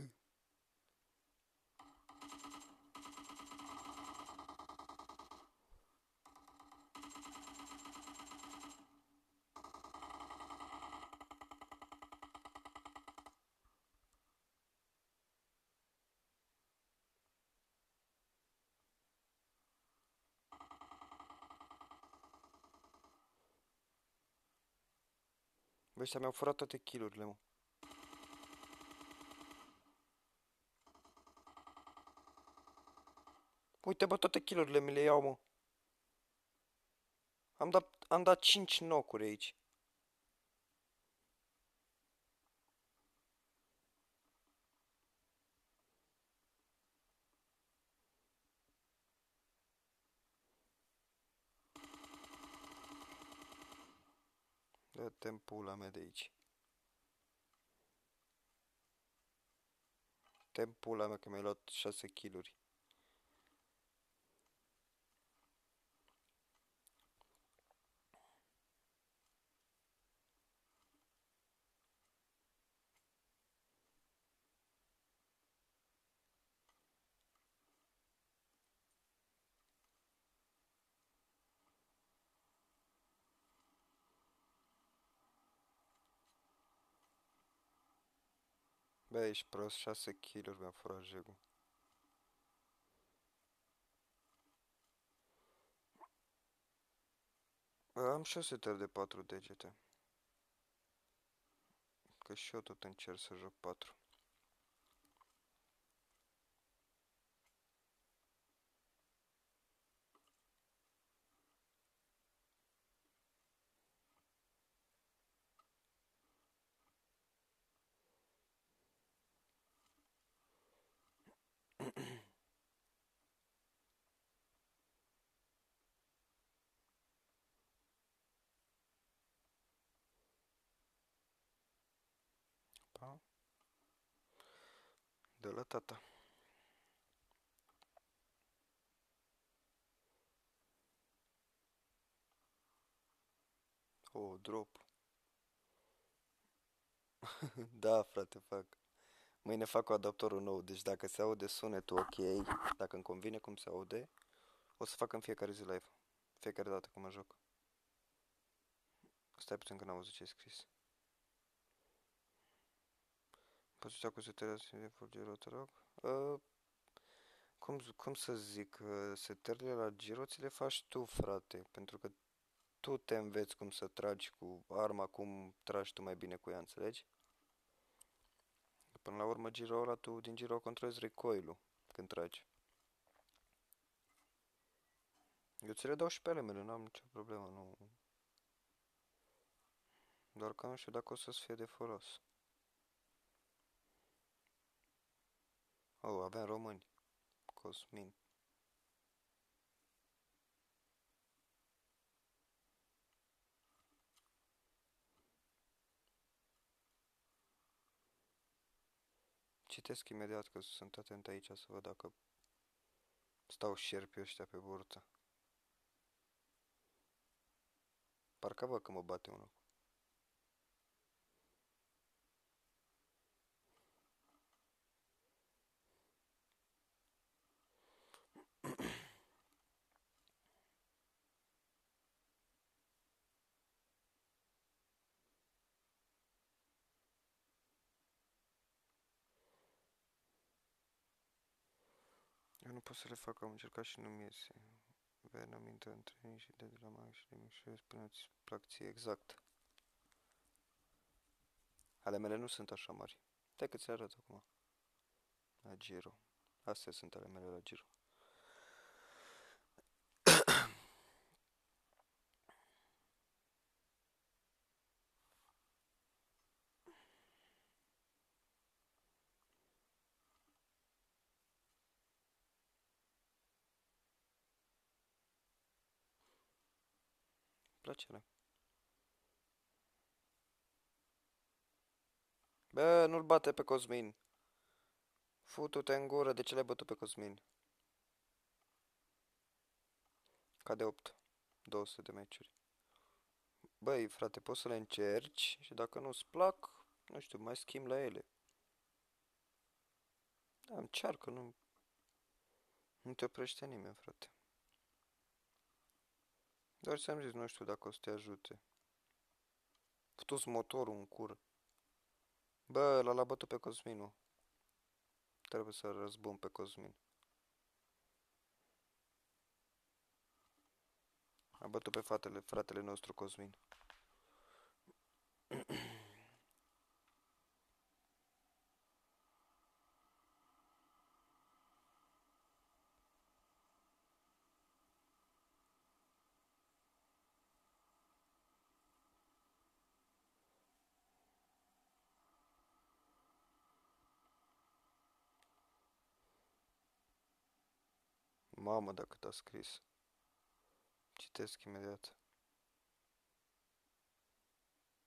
S1: Bă, ăștia mi-au furat toate kill-urile, mă. Uite, bă, toate kill-urile mi le iau, mă. Am dat, am dat cinci knock-uri aici. Dă-te-n pula mea de aici. Dă-te-n pula mea că mi-ai luat șase kiluri. Bă, ești prost, șase kiluri mi-a furat jegul. Am și o setări de patru degete. Că și eu tot încerc să joc patru. Pa? De la tata. Oh, drop. Da, frate, fac. Mâine fac cu adaptorul nou, deci dacă se aude sunetul ok, dacă îmi convine cum se aude, o să fac în fiecare zi live. Fiecare dată când mă joc. Stai puțin că n-am văzut ce ai scris. Poți uita cu setările de Forgero, te rog? Uh, cum, cum să zic, uh, setările la Giro ți le faci tu, frate, pentru că tu te înveți cum să tragi cu arma, cum tragi tu mai bine cu ea, înțelegi? Până la urmă, Giro ăla, tu din Giro controlezi recoil-ul când tragi. Eu ți le dau și pe ale mele, n-am nicio problemă, nu. Doar că nu știu dacă o să-ți fie de folos. Oh, avem români. Cosmin. Citesc imediat că sunt atent aici să văd dacă stau șerpi ăștia pe burtă. Parcă văd că mă bate unul. Eu nu pot să le fac, am încercat și nu-mi iese. Venom intră în training și de, de la mag și le mișorez până îți plac ție, exact. Ale mele nu sunt așa mari. Stai că ți le arăt acum. La Giro. Astea sunt ale mele la Giro. Plăcere. Bă, nu-l bate pe Cosmin. Futu-te în gură, de ce l-ai bătut pe Cosmin? Cade opt. două sute de meciuri. Băi, frate, poți să le încerci și dacă nu-ți plac, nu știu, mai schimb la ele. Da, încearcă, nu, nu te oprește nimeni, frate. Doar ți-am zis, nu știu dacă o să te ajute. Fătus motorul în cur. Bă, l-a bătut pe Cosminu. Trebuie să răzbun pe Cosmin. A bătut pe fratele, fratele nostru Cosmin. Mamă, dacă t-a scris. Citesc imediat.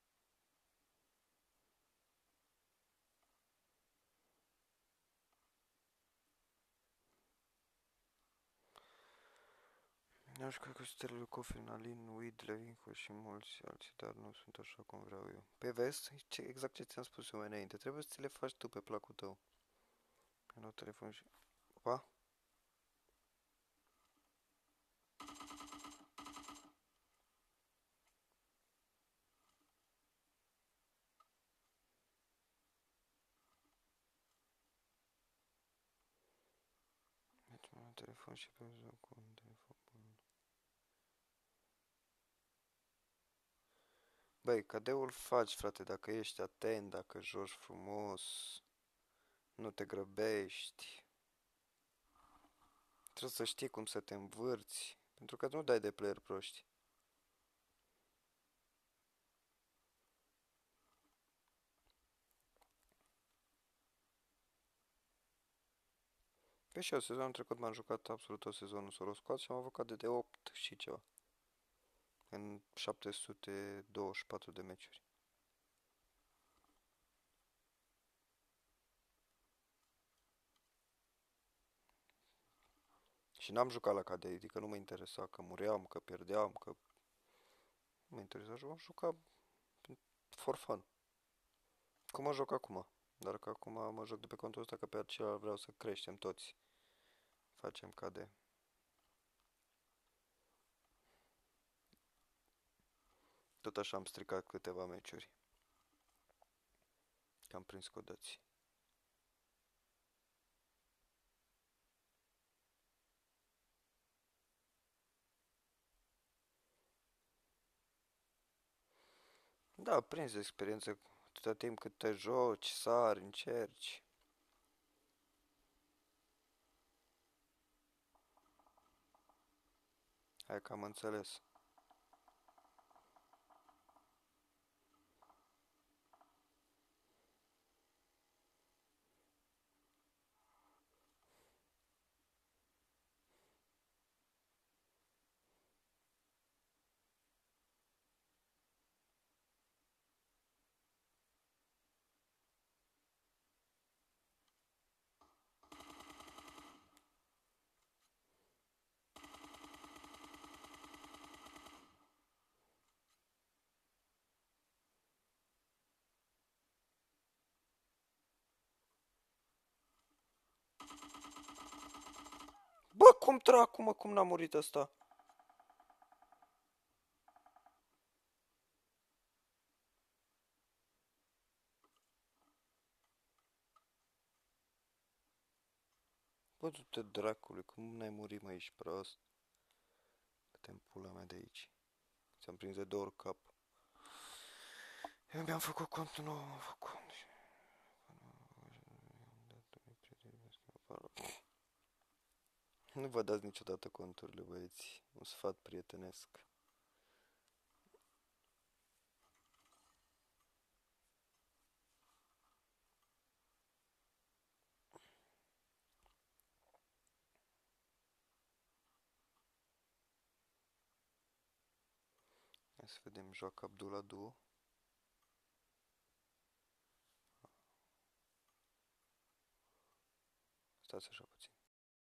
S1: Eu jucat cu stelele Cofrin, Alin, Weed, Levinco și mulți alții, dar nu sunt așa cum vreau eu. Pe vezi, ce, exact ce ți-am spus eu mai înainte, trebuie să ți le faci tu pe placul tău. Eu nu telefon și... Opa? Deci un telefon și pe joc cu un telefon bun. Băi, cadeul faci, frate, dacă ești atent, dacă joci frumos, nu te grăbești. Trebuie să știi cum să te învârți, pentru că nu dai de player proști. Pe și eu, sezonul trecut m-am jucat absolut tot sezonul solo squad și am avut de, de opt și ceva. În șapte sute douăzeci și patru de meciuri. Și n-am jucat la K D, adică nu mă interesa că muream, că pierdeam, că... Nu mă interesa, am jucat for fun. Cum mă joc acum. Dar că acum mă joc de pe contul ăsta, că pe acela vreau să creștem toți. Facem K D. Tot așa am stricat câteva meciuri. Că am prins codăți. Da, prins experiență atâta timp cât te joci, sari, încerci. Hai că am înțeles. Bă, cum dracu, mă, cum n-a murit ăsta? Bă, du-te dracului, cum n-ai murit, mă, ești prost? Că-te-n pula mea de aici. Ți-am prins de două ori cap. Eu mi-am făcut contul nou, am făcut cont. Nu vă dați niciodată conturile, băieți. Un sfat prietenesc. Hai să vedem, joacă Abdullah Duo. Stați așa puțin.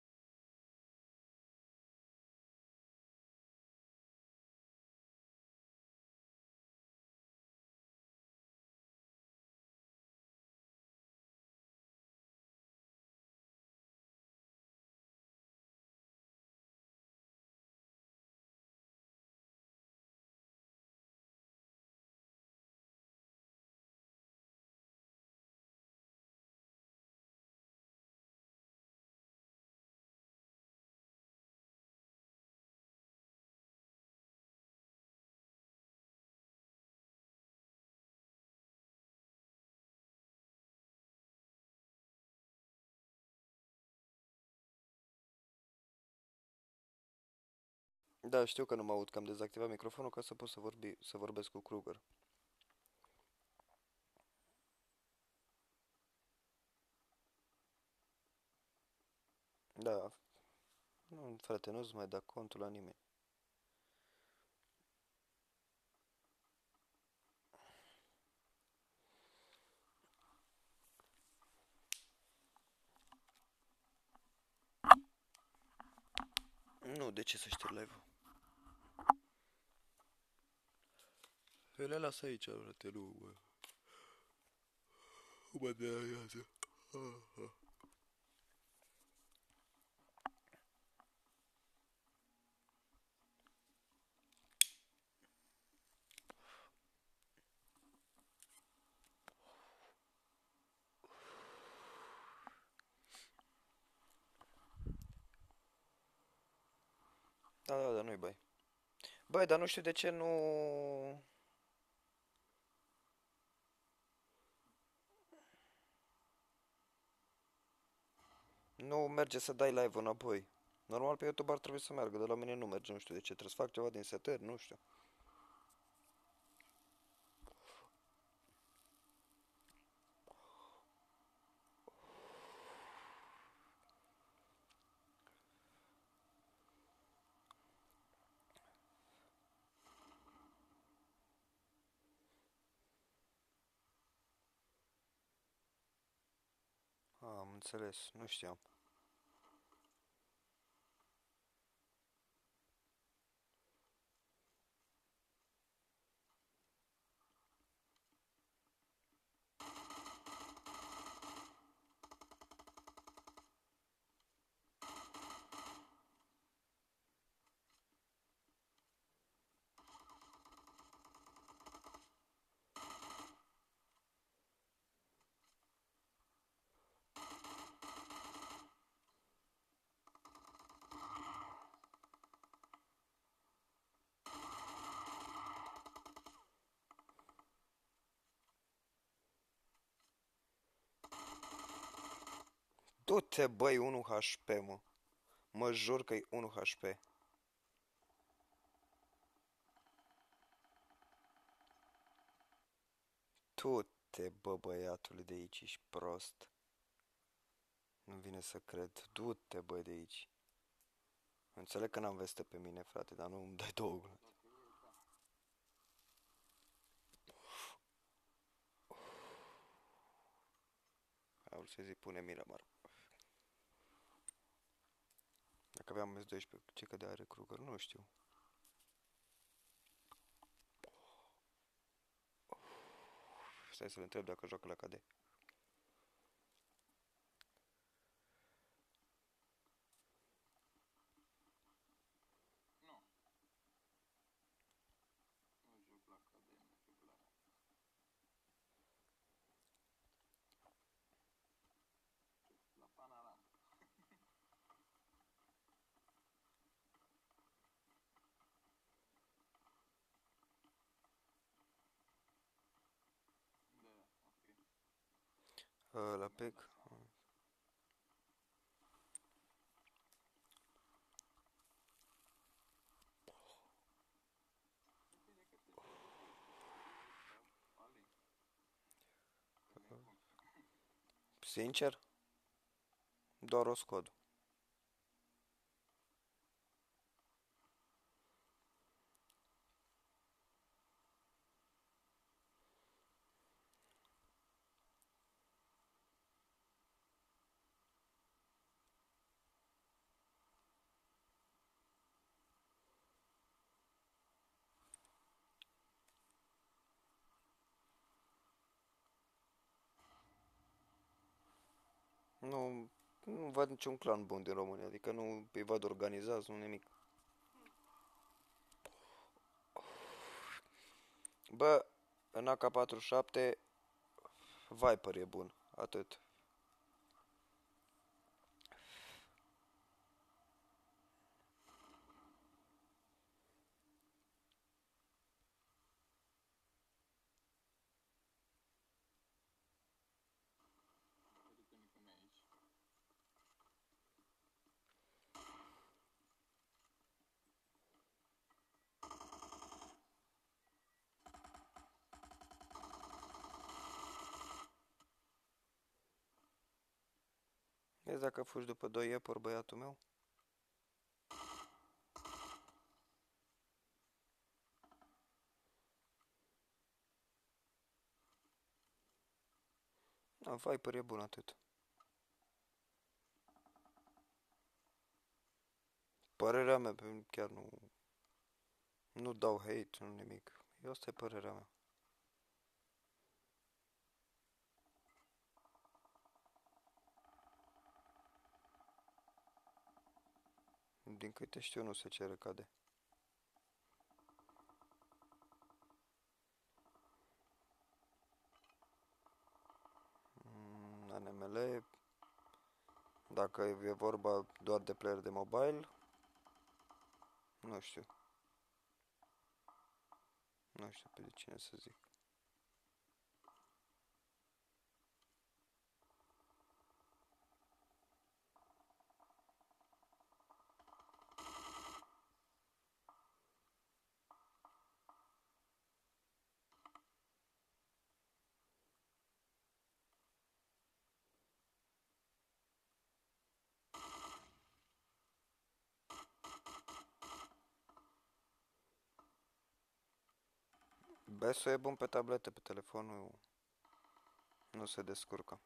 S1: Da, știu că nu mă aud, că am dezactivat microfonul ca să pot să, vorbi, să vorbesc cu Kruger. Da, nu, frate, nu-ți mai da contul la nimeni. Nu, de ce să șterg live-ul? Eu le las aici, frate, nu mă, nu mă deranjează. Da, da, da, nu-i bai. Băi, dar nu știu de ce nu... Nu merge să dai live înapoi. Normal pe YouTube ar trebui să meargă, de la mine nu merge, nu știu de ce. Trebuie să fac ceva din setări, nu știu. A, am înțeles, nu știam. Du-te, băi, unu H P, mă. Mă jur că e unu H P. Du-te, bă, băiatule, de aici, ești prost. Nu vine să cred. Du-te, bă, de aici. Înțeleg că n-am vestă pe mine, frate, dar nu îmi dai două glonțe. Aul să zic, pune Miramar. Dacă aveam S doisprezece, ce că de are Kruger, nu știu. Stai să-l întreb dacă joacă la K D. Uh, la P E C. Sincer? Doar o scod. Nu, nu văd niciun clan bun din România, adică nu îi văd organizați, nu nimic. Bă, în A K patruzeci și șapte, Viper e bun, atât. Vezi dacă fugi după doi iepuri, băiatul meu? Da, Viper e bun, atât. Părerea mea, chiar nu... Nu dau hate, nu nimic. Eu asta e părerea mea. Din câte știu, nu se cere cade. Mm, N M L, dacă e vorba doar de player de mobile, nu știu. Nu știu pe de cine să zic. Beso e bun pe tablete, pe telefonul nu se descurcă.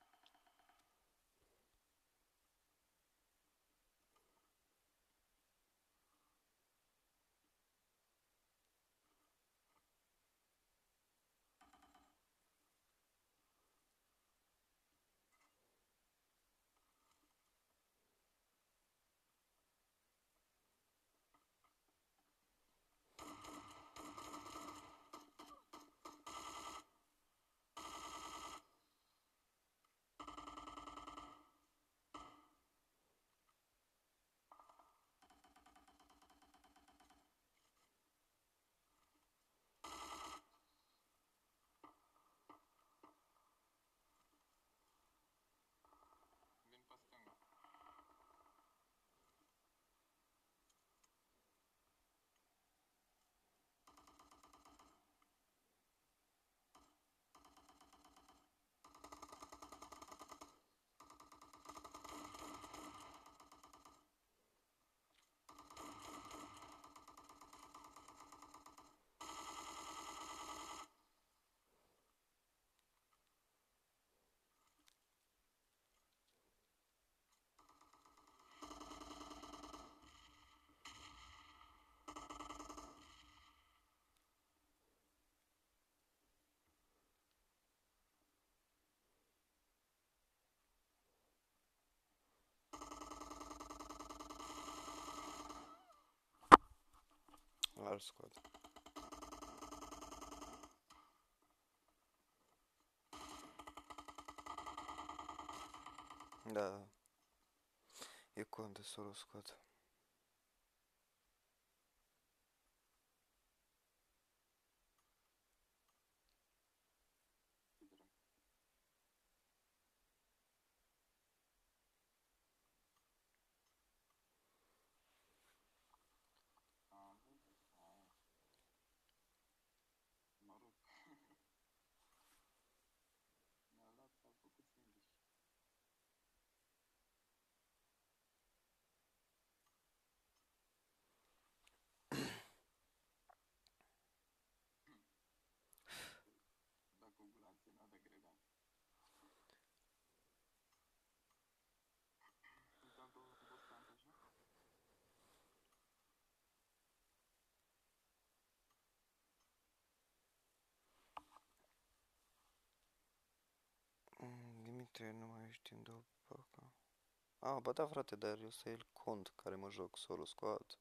S1: Alt squad. Da, da. E cont de solo squad. Mm, Dimitrie, nu mai știm după că... Ah, ba da, frate, dar eu să el cont care mă joc solo squad.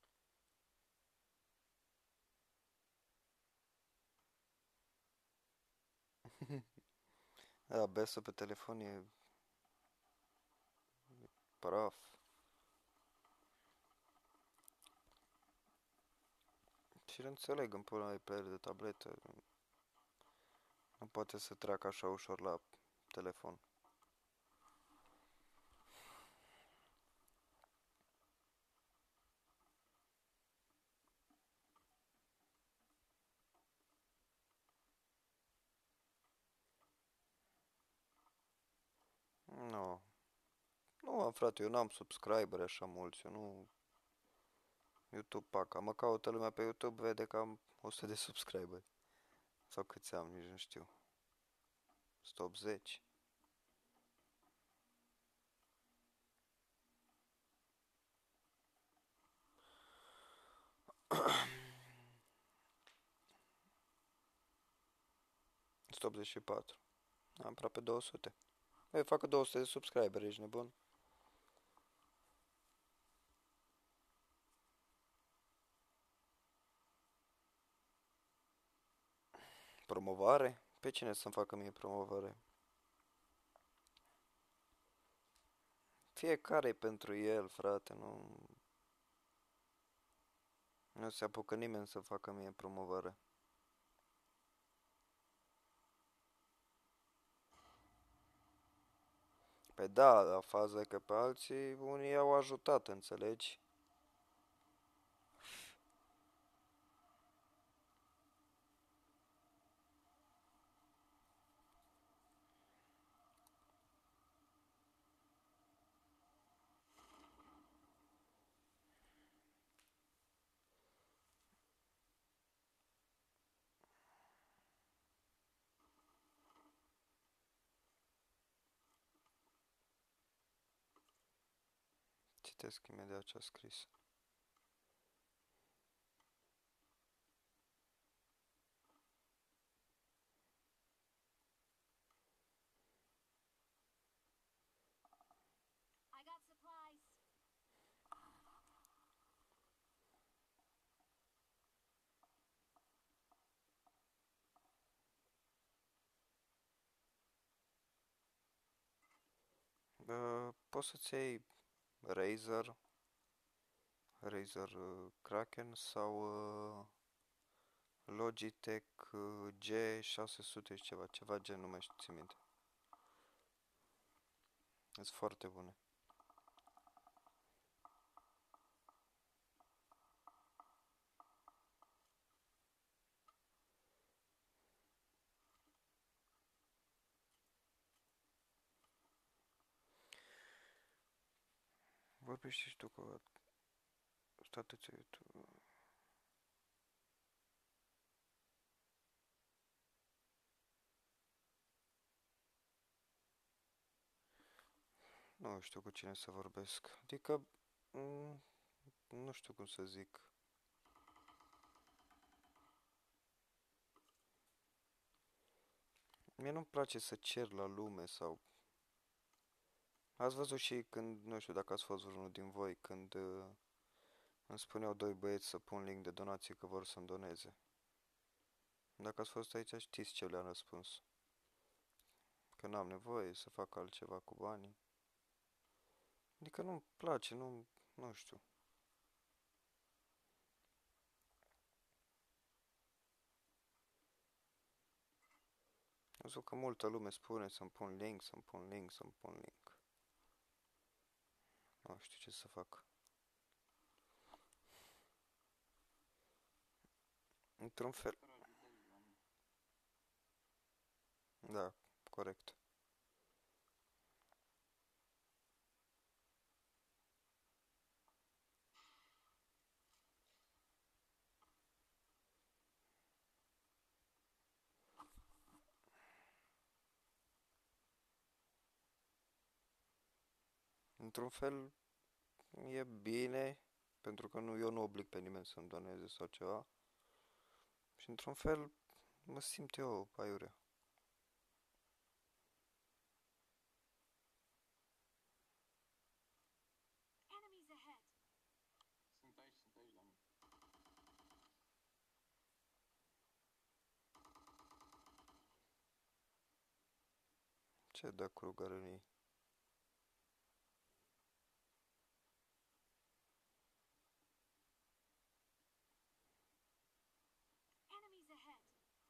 S1: Da, besul pe telefon e praf. Și îl înțeleg, în pula mea player de tabletă. Nu poate să treacă așa ușor la telefon. Nu. Nu am, frate, eu n-am subscriberi așa mulți, eu nu... YouTube paca, mă caută lumea pe YouTube, vede că am o sută de subscriberi. Sau câți am, nici nu știu. o sută optzeci. o sută optzeci și patru. Am aproape două sute. Băi, facă două sute de subscriberi, ești nebun? Promovare? Pe cine să-mi facă mie promovare? Fiecare pentru el, frate, nu... Nu se apucă nimeni să facă mie promovare. Păi da, dar faza e că pe alții unii i-au ajutat, înțelegi? Citesc imediat ce a scris.
S2: I got supplies.
S1: Uh, poți să-ți iei Razer, Razer uh, Kraken sau uh, Logitech uh, G șase sute și ceva, ceva gen, nu mai știu, țin minte. Sunt foarte bune. Vorbește și tu cu statuția YouTube. Nu știu cu cine să vorbesc. Adică, mm, nu știu cum să zic. Mie nu-mi place să cer la lume sau... Ați văzut și când, nu știu dacă ați fost vreunul din voi, când uh, îmi spuneau doi băieți să pun link de donație că vor să-mi doneze. Dacă ați fost aici, știți ce le-am răspuns. Că n-am nevoie să fac altceva cu banii. Adică nu-mi place, nu, nu știu. Am văzut că multă lume spune să-mi pun link, să-mi pun link, să-mi pun link. Nu știu ce să fac. Într-un fel. Da, corect. Într-un fel e bine, pentru că nu, eu nu oblig pe nimeni să-mi doneze sau ceva. Și într-un fel mă simt eu aiurea.
S2: Enemies ahead.
S3: Sunt aici, sunt aici la mine.
S1: Ce dă Kruger în ei?
S2: Enemies ahead.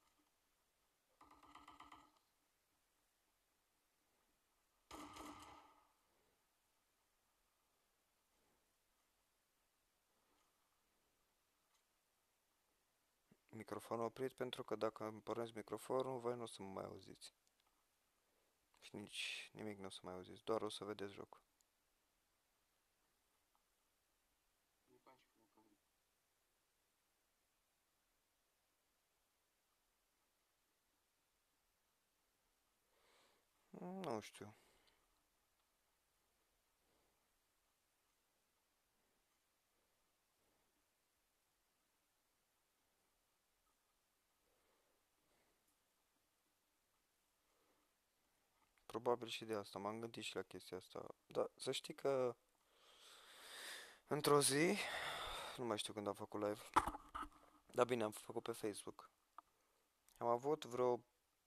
S1: Microfonul oprit pentru că dacă îmi pornesc microfonul, voi nu o să mă mai auziți. Și nici nimic nu o să mai auziți, doar o să vedeți jocul.
S3: E paisprezece dacă vrei.
S1: Nu știu. probabil și de asta. M-am gândit și la chestia asta. Dar să știi că într-o zi, nu mai știu când am făcut live, dar bine, am făcut pe Facebook. Am avut vreo...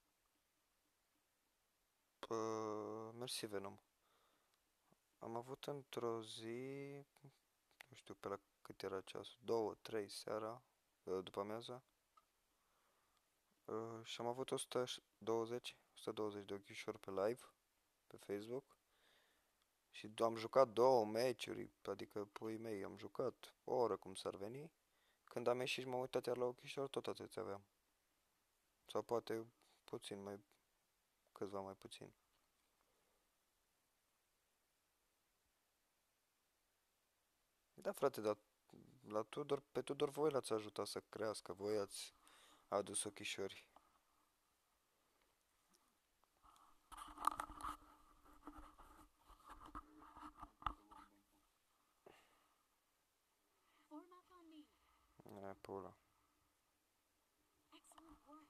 S1: Uh, mersi, Venom. Am avut într-o zi, nu știu pe la cât era ceasul, două, trei seara, uh, după amiaza, uh, și am avut o sută douăzeci, o sută douăzeci de ochișori pe live, pe Facebook. Și am jucat două meciuri, adică puii mei, am jucat o oră cum s-ar veni. Când am ieșit și m-am uitat iar la ochișori, tot atâția aveam. Sau poate puțin mai, câțiva mai puțin. Da, frate, dar la Tudor, pe Tudor voi l-ați ajutat să crească, voi ați adus ochișori.
S2: Form up on me.
S1: E, pula.
S2: Excellent work.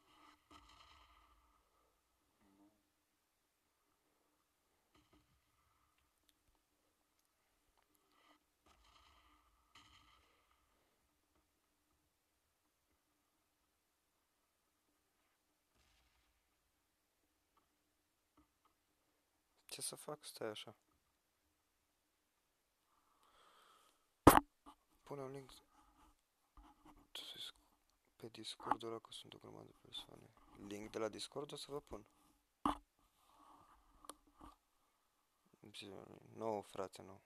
S1: Ce să fac? Stai așa. Pune un link pe Discord, ăla că sunt o grămadă de persoane. Link de la Discord o să vă pun. Nu, frate, nu.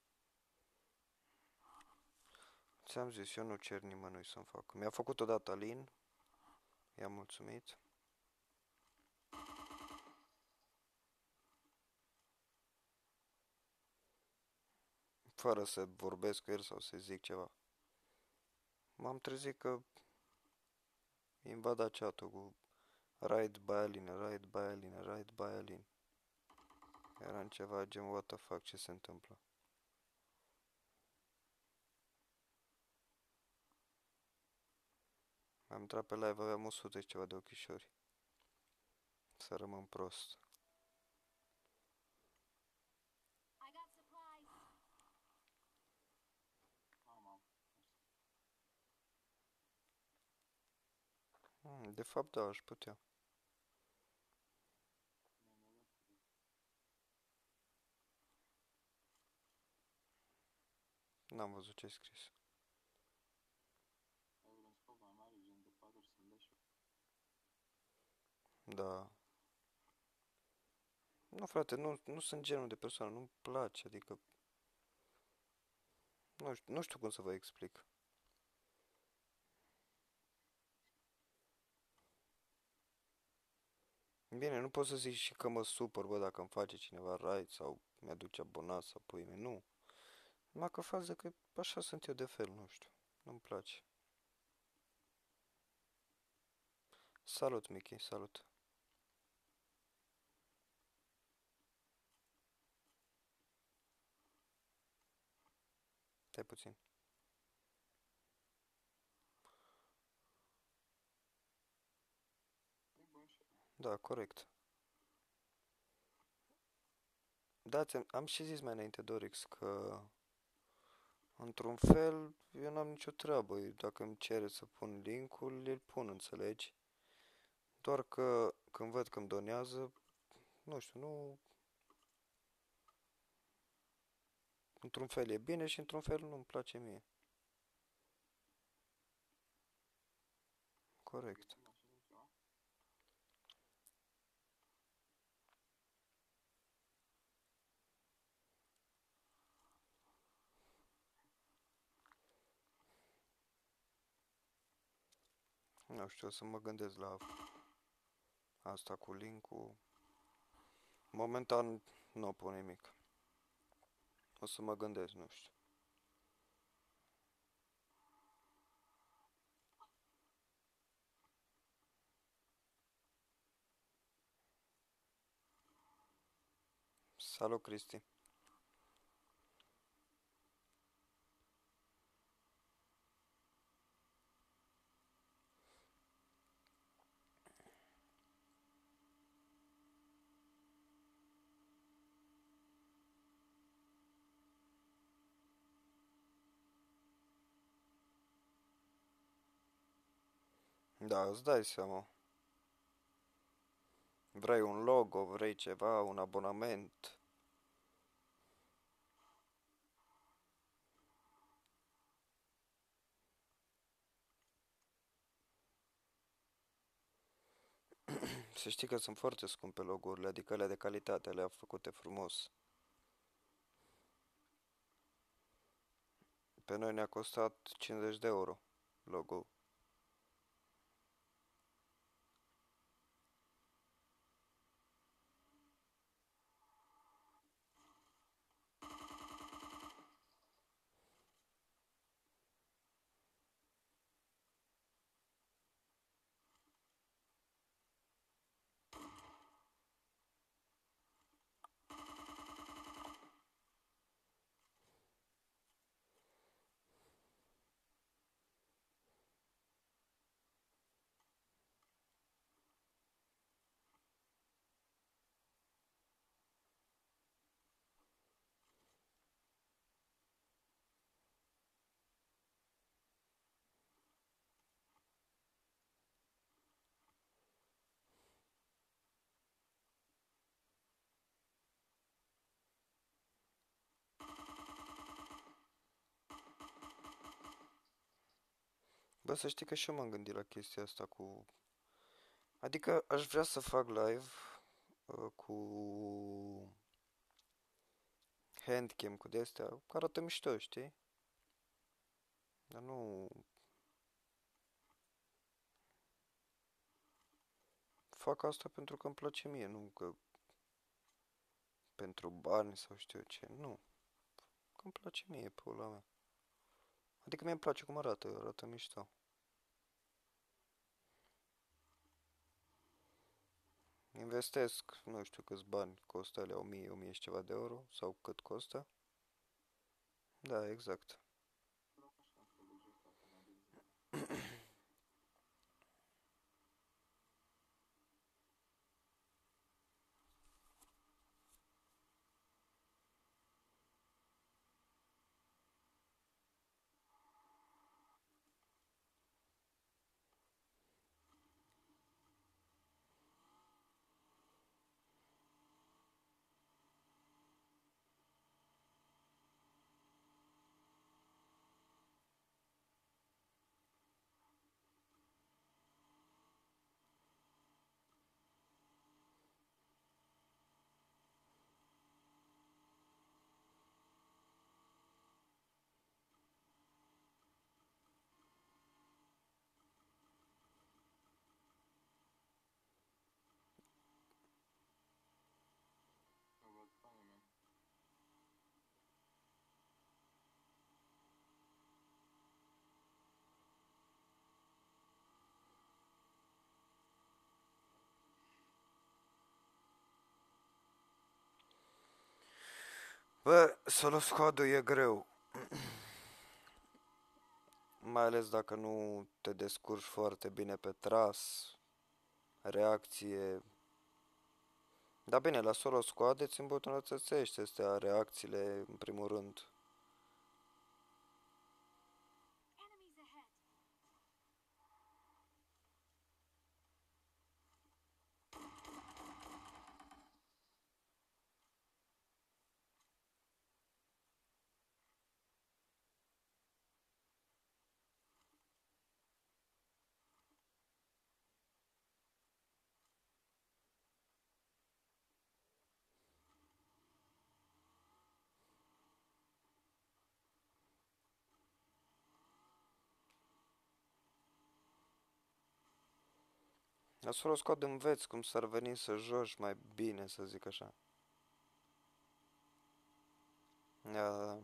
S1: Ți-am zis, eu nu cer nimănui să-mi facă. Mi-a făcut odată Alin. I-am mulțumit. Fără să vorbesc cu el sau să zic ceva. M-am trezit că invada chat-ul cu Ride by Alin, Ride by Alin, Ride by Alin. Era în ceva gen what the fuck, ce se întâmplă? Am intrat pe live, aveam o sută și ceva de ochișori. Să rămân prost.
S2: I got supplies.
S3: Am, am.
S1: Hmm, de fapt, da, aș putea. N-am văzut ce ai scris.
S3: Ai vreun scop mai mare, gen de patru sândeșuri?
S1: Da. Nu, frate, nu, nu sunt genul de persoană, nu-mi place, adică... Nu știu, nu știu cum să vă explic. Bine, nu pot să zic și că mă supăr, bă, dacă îmi face cineva raid sau mi-aduce abonat sau pui mei, nu. Numai că faza că așa sunt eu de fel, nu știu, nu-mi place. Salut, Mickey, salut. Stai puțin.
S3: E bun și
S1: Da, corect. Da, ți-am- am și zis mai înainte, Dorix, că într-un fel eu n-am nicio treabă. Dacă îmi cere să pun linkul, îl pun, înțelegi? Doar că când văd că îmi donează, nu știu, nu... Într-un fel e bine și într-un fel nu-mi place mie. Corect.
S3: cum așa de ceva?
S1: Nu știu, o să mă gândesc la asta cu linkul. Momentan nu pun nimic. O să mă gândesc, nu știu. Salut, Cristi. Da, îți dai seama. Vrei un logo, vrei ceva, un abonament. Să știi că sunt foarte scumpe logo-urile, adică alea de calitate, alea făcute frumos. Pe noi ne-a costat cincizeci de euro logo. Bă, să știi că și eu m-am gândit la chestia asta cu... Adică aș vrea să fac live uh, cu handcam, cu de-astea, care arată mișto, știi? Dar nu... Fac asta pentru că îmi place mie, nu că pentru bani sau știu eu ce, nu. Că îmi place mie, pula mea. Adică mie îmi place cum arată, arată mișto. Investesc, nu știu câți bani costă alea, o mie, o mie și ceva de euro, sau cât costă. Da, exact.
S3: Vreau așa un fel de joc acum de zi. Nu văd pe nimeni.
S1: Bă, solo squad e greu. Mai ales dacă nu te descurci foarte bine pe tras, reacție. Dar bine, la solo squad îți îmbunătățește astea reacțiile în primul rând.
S2: Enemies ahead.
S1: La solo squad înveți cum s-ar veni să joci mai bine, să zic așa. Da,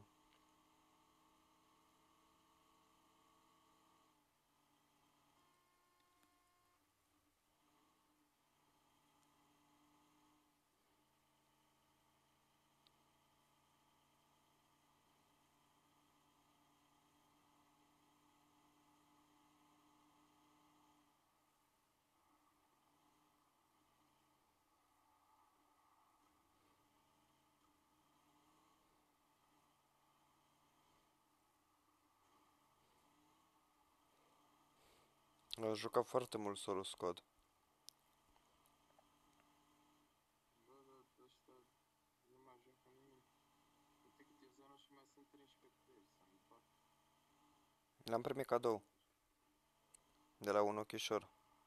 S1: Am jucat foarte mult solo squad.
S3: Bă, dar ăștia nu mai ajung cu nimic. Uite cât e zona și mai sunt treisprezece playeri. Să-mi fac
S1: L-am primit cadou de la un ochișor.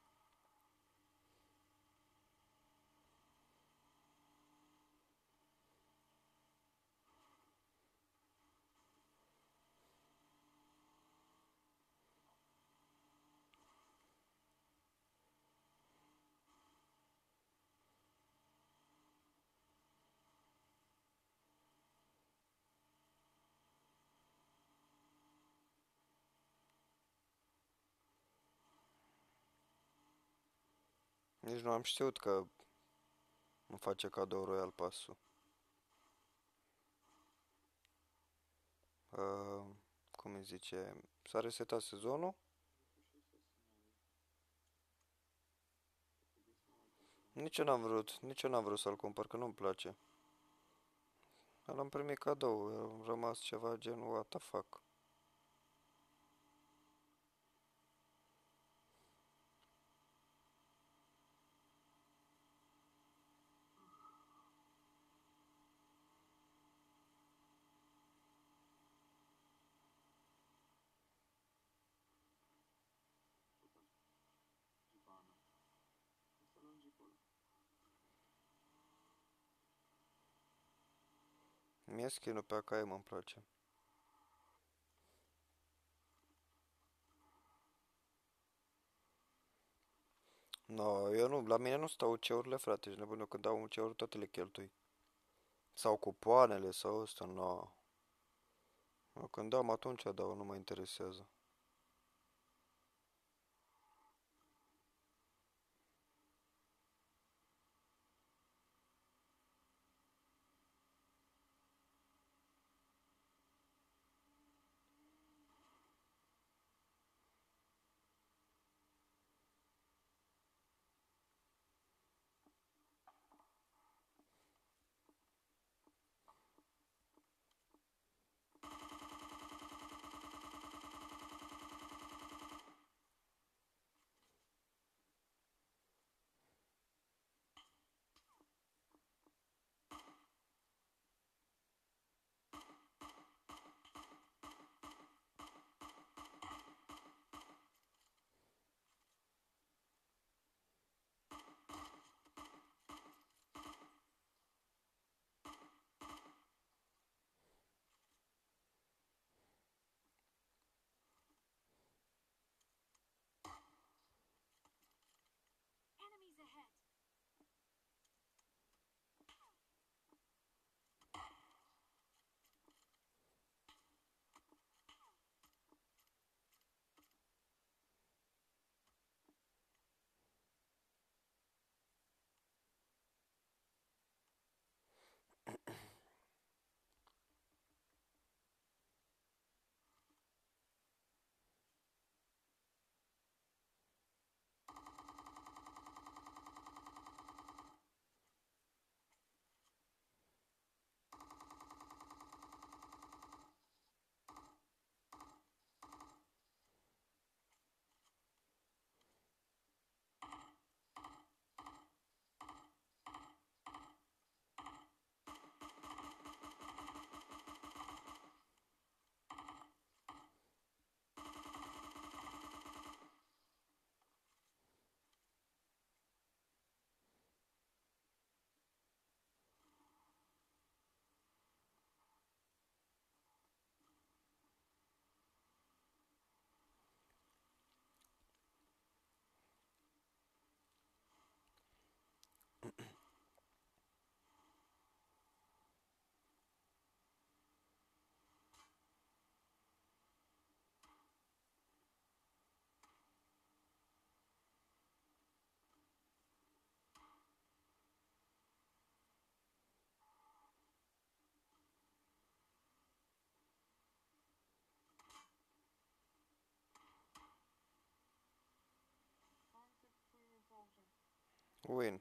S1: Nici nu am știut că îmi face cadou Royal Pass-ul. Uh, cum îi zice? S-a resetat sezonul? Nici eu n-am vrut, nici eu n-am vrut să-l cumpăr, că nu-mi place. Dar l-am primit cadou, am rămas ceva genul what the fuck.
S3: Gibana. O să luăm Jeep-ul ăla.
S1: Mie skin-ul pe A K M îmi place. No, eu nu, la mine nu stau U C-urile, frate, ești nebun, eu când dau U C-uri toate le cheltui. Sau cupoanele, sau ăsta, no. Eu când dau, atunci dau, nu mă interesează.
S2: Enemies ahead.
S3: Ante pui mi Boże.
S1: Win.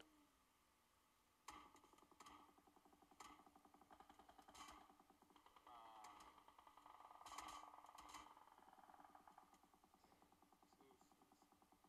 S3: Sus, sus.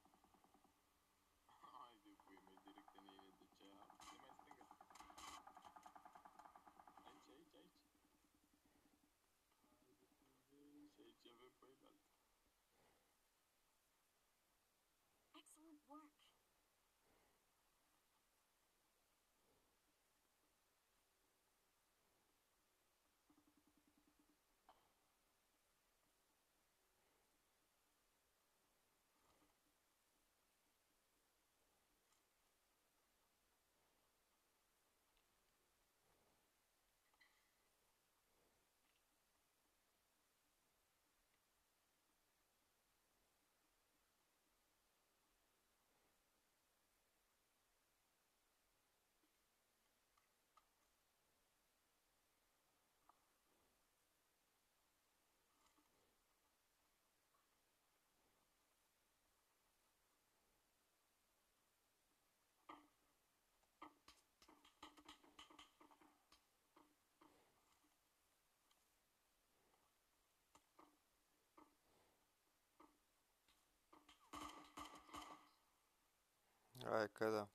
S1: Hai că da.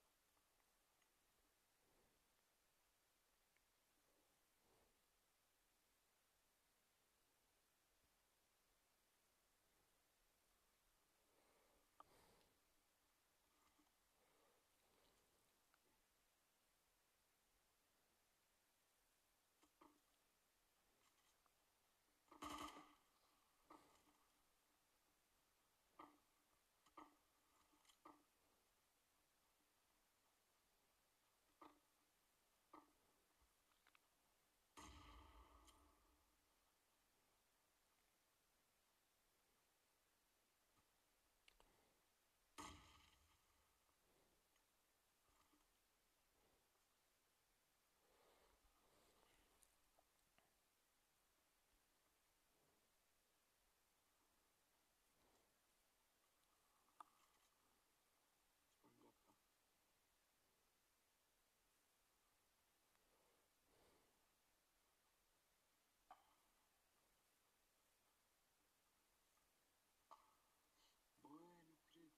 S3: În dreapta. Bă, nu cred.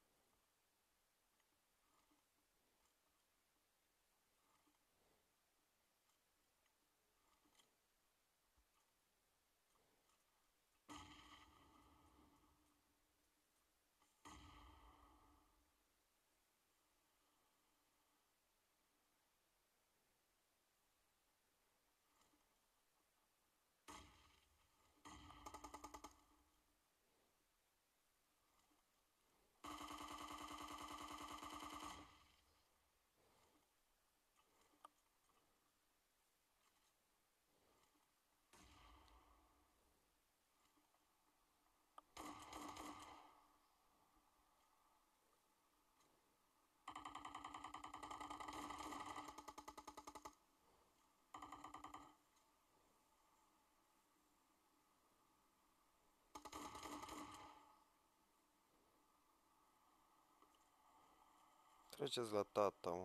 S1: Treceți la tata, mă.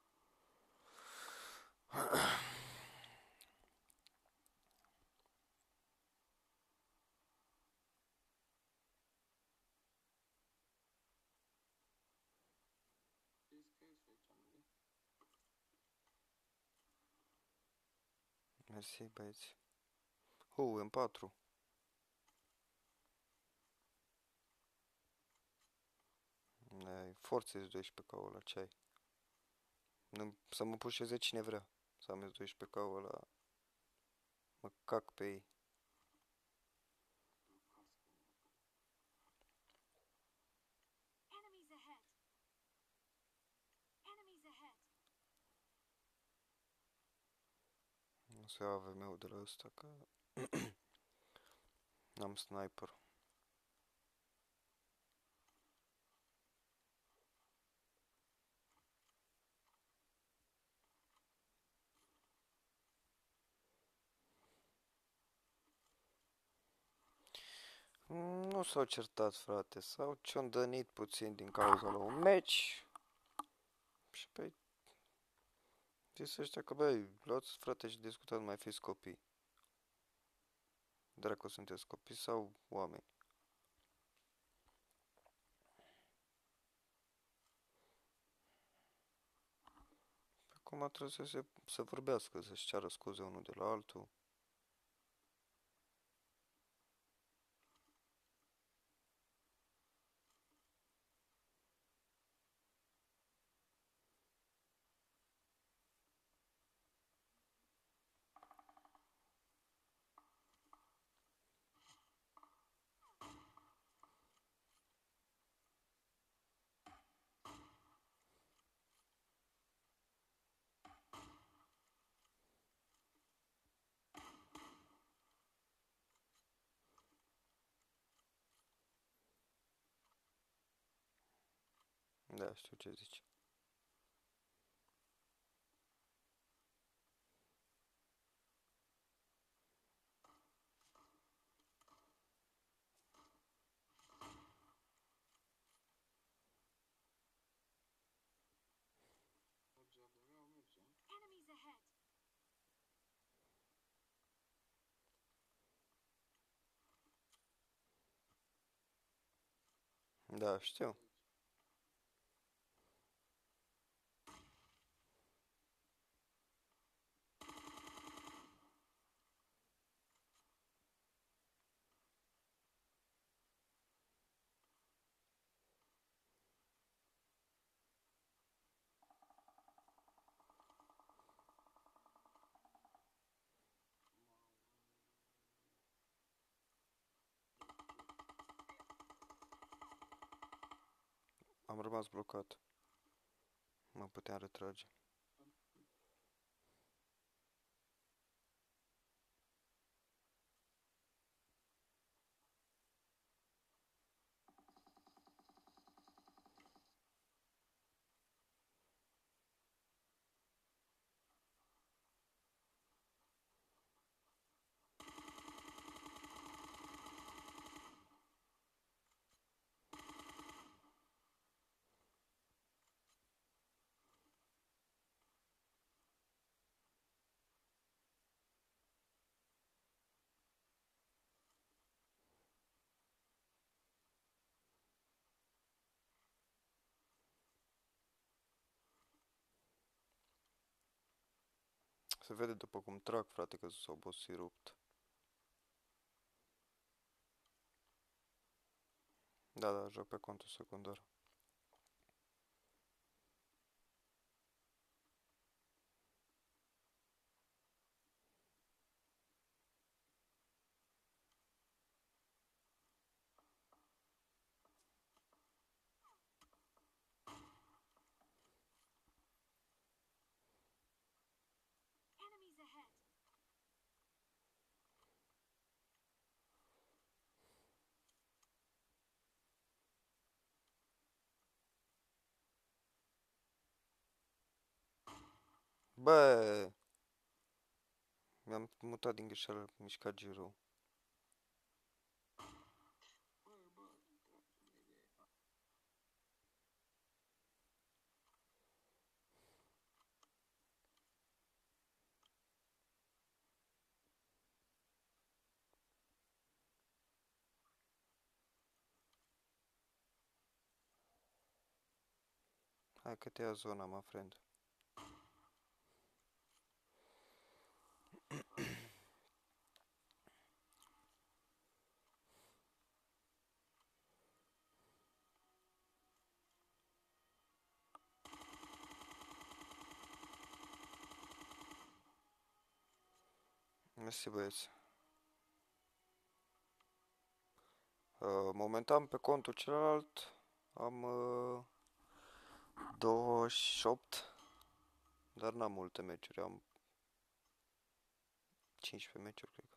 S3: Știți că ești aici, nu?
S1: Mersi, băieți. Hu, M patru. Ai, forțe doisprezece K ăla, ce ai? Nu, să mă pușeze cine vrea. Să am doisprezece K ăla. Mă cac pe ei.
S2: Enemies ahead. Enemies ahead.
S1: O să iau A V M-ul de la ăsta, că n-am sniper. Mm, Nu s-au certat, frate. S-au ciondănit puțin din cauza la un meci. Și pe zis ăștia că, băi, luați, frate, și discutați, mai fiți copii. Dracu, sunteți copii sau oameni? Acum trebuie să se să vorbească, să-și ceară scuze unul de la altul. Da, știu ce zici.
S3: Merge A V M-ul, merge.
S2: Enemies ahead.
S1: Da, știu.
S3: Aici.
S1: am rămas blocat. Mă puteam retrage. Se vede după cum trag, frate, că s-au bossit rupt. Da, da, joc pe contul secundar.
S2: Enemies ahead.
S1: Bă! Mi-am mutat din greșeală, mișcat girul.
S3: Bă, bă, dracu de idee.
S1: Hai că te ia zona, mă, friend. Mersi, băieți. Uh, momentan pe contul celălalt am uh, douăzeci și opt, dar n-am multe meciuri, am cincisprezece meciuri, cred că.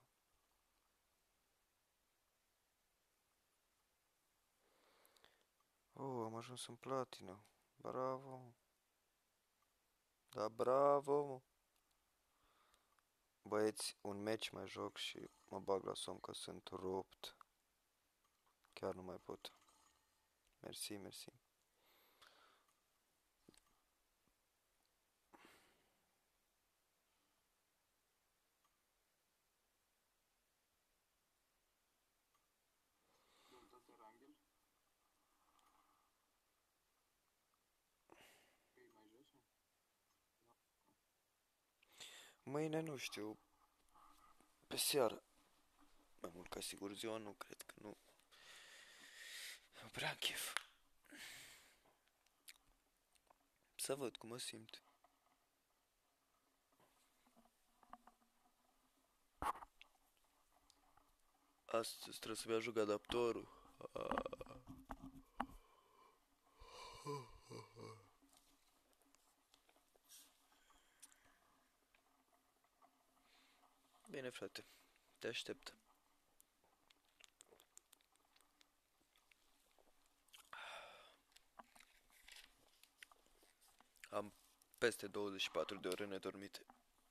S1: Oh, am ajuns în platină. Bravo. Da, bravo, mă. Băieți, un meci mai joc și mă bag la somn că sunt rupt. Chiar nu mai pot. Mersi, mersi.
S3: Dăm toate Rangel. Păi, mai jos, mă?
S1: Mâine nu știu. Pe seară. Mai mult ca sigur ziua nu, cred că nu. Nu prea am chef. Să văd cum mă simt. Astăzi trebuie să-mi ajung adaptorul. Bine, frate. Te aștept. Am peste douăzeci și patru de ore nedormite.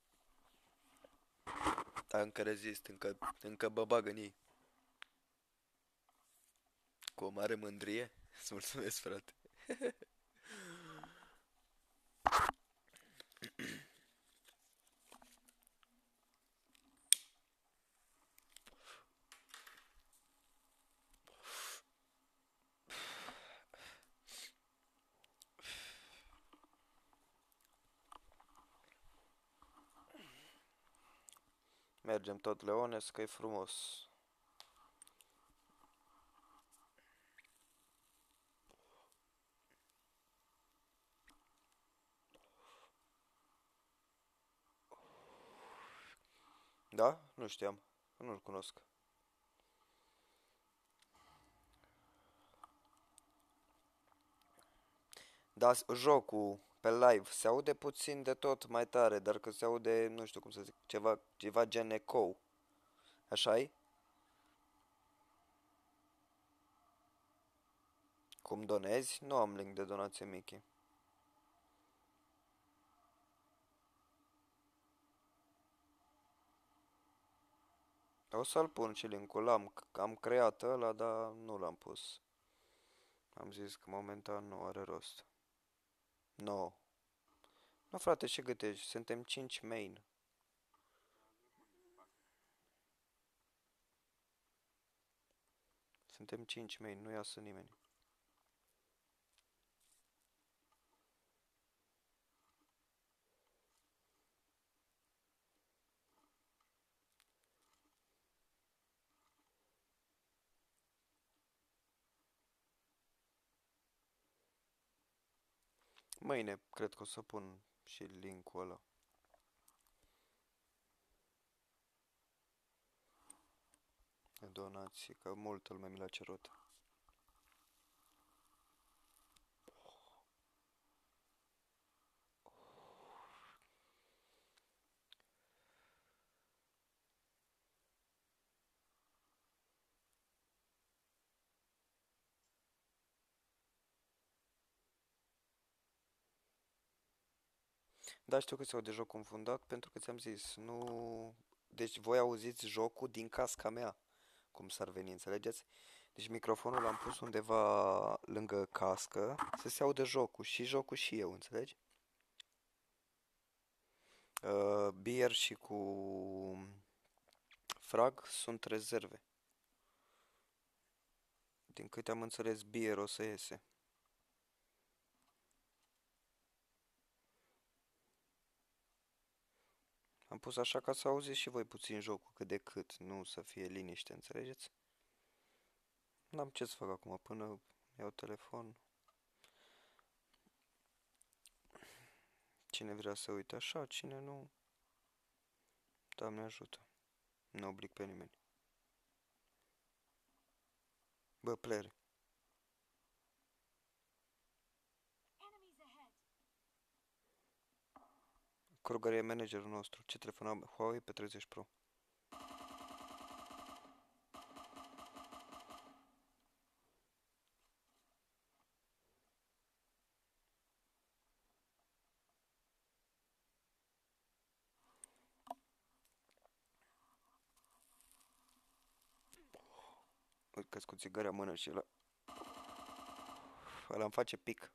S1: Dar încă rezist, încă, încă mă bag în ei. Cu o mare mândrie. Îți mulțumesc, frate. Mergem tot Leones, că e frumos. Da? Nu știam. Nu-l cunosc. Dar s- jocul pe live se aude puțin de tot mai tare, dar că se aude, nu știu cum să zic, ceva, ceva gen ecou. Așa-i? Cum donezi? Nu am link de donație, Mickey. O să-l pun și linkul, am, am creat ăla, dar nu l-am pus. Am zis că momentan nu are rost. No. Nu, frate, ce gătești? Suntem cinci main. Suntem cinci main, nu iasă nimeni. Mâine cred că o să pun și linkul ăla. De donații, că multă lume mi l-a cerut. Da, știu că se aude joc confundat pentru că ți-am zis, nu... Deci voi auziți jocul din casca mea, cum s-ar veni, înțelegeți? Deci microfonul l-am pus undeva lângă cască să se aude jocul, și jocul și eu, înțelegi? Uh, Beer și cu Frag sunt rezerve. Din câte am înțeles, Beer o să iese. Am pus așa ca să auziți și voi puțin jocul cât de cât, nu să fie liniște, înțelegeți? N-am ce să fac acum până iau telefon. Cine vrea să uite așa, cine nu, Doamne ajută. Nu oblig pe nimeni. Bă, player,
S2: Enemies ahead.
S1: Kruger e managerul nostru. Ce telefon am? Huawei P treizeci Pro. Uite că-s cu țigărea în mână și ăla... Ăla îmi face pic.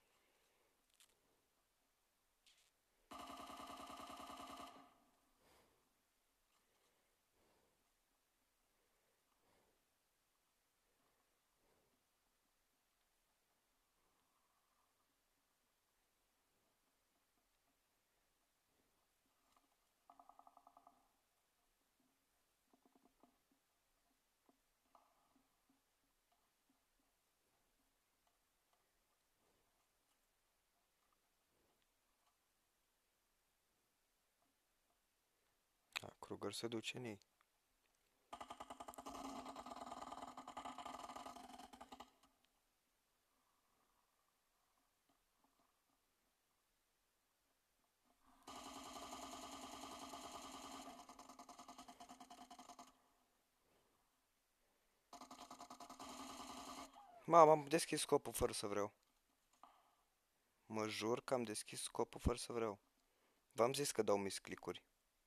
S1: Da, Kruger se duce în ei. Mama, am deschis scopul fără să vreau. Mă jur că am deschis scopul fără să vreau. V-am zis că dau misclicuri.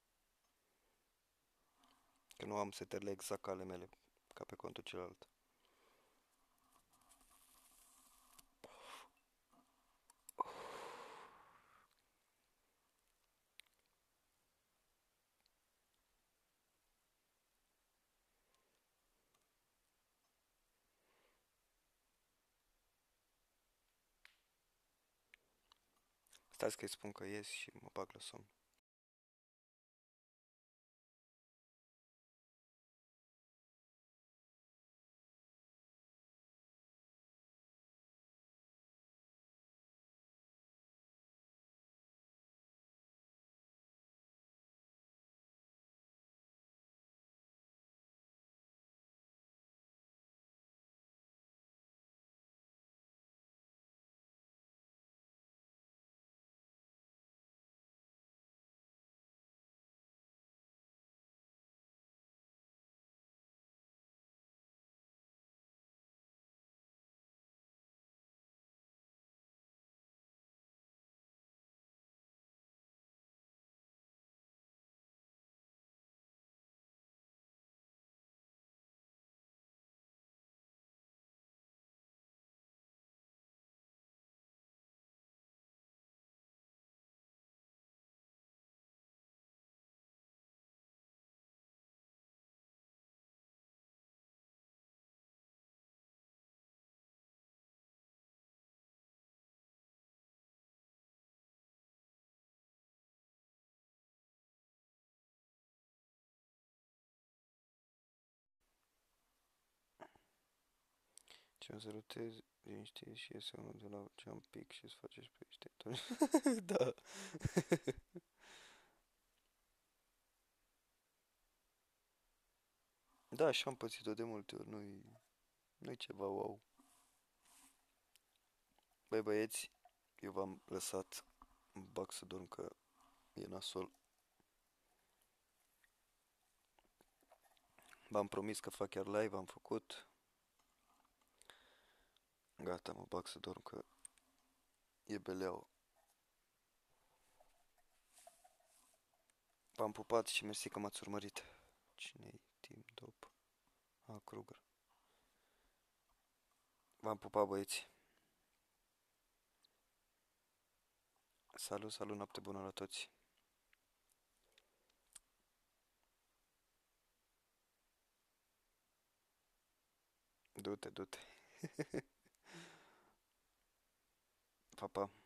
S1: Că nu am setările exact ca ale mele, ca pe contul celălalt. Stați că-i spun că ies și mă bag la somn. Ce să rotezi, liniște și iese unul de la ce un pic și îți face și pe niște. Da. Da, și am pățit-o de multe ori, nu-i, nu-i ceva wow. Băi băieți, eu v-am lăsat în bac să dorm că e nasol. V-am promis că fac chiar live, am făcut. Gata, mă bag să dorm că e beleau. V-am pupat și mersi că m-ați urmărit. Cine-i Team Top? Ah, Kruger. V-am pupat, băieți. Salut, salut, noapte bună la toți. Du-te, du-te. Pa, pa.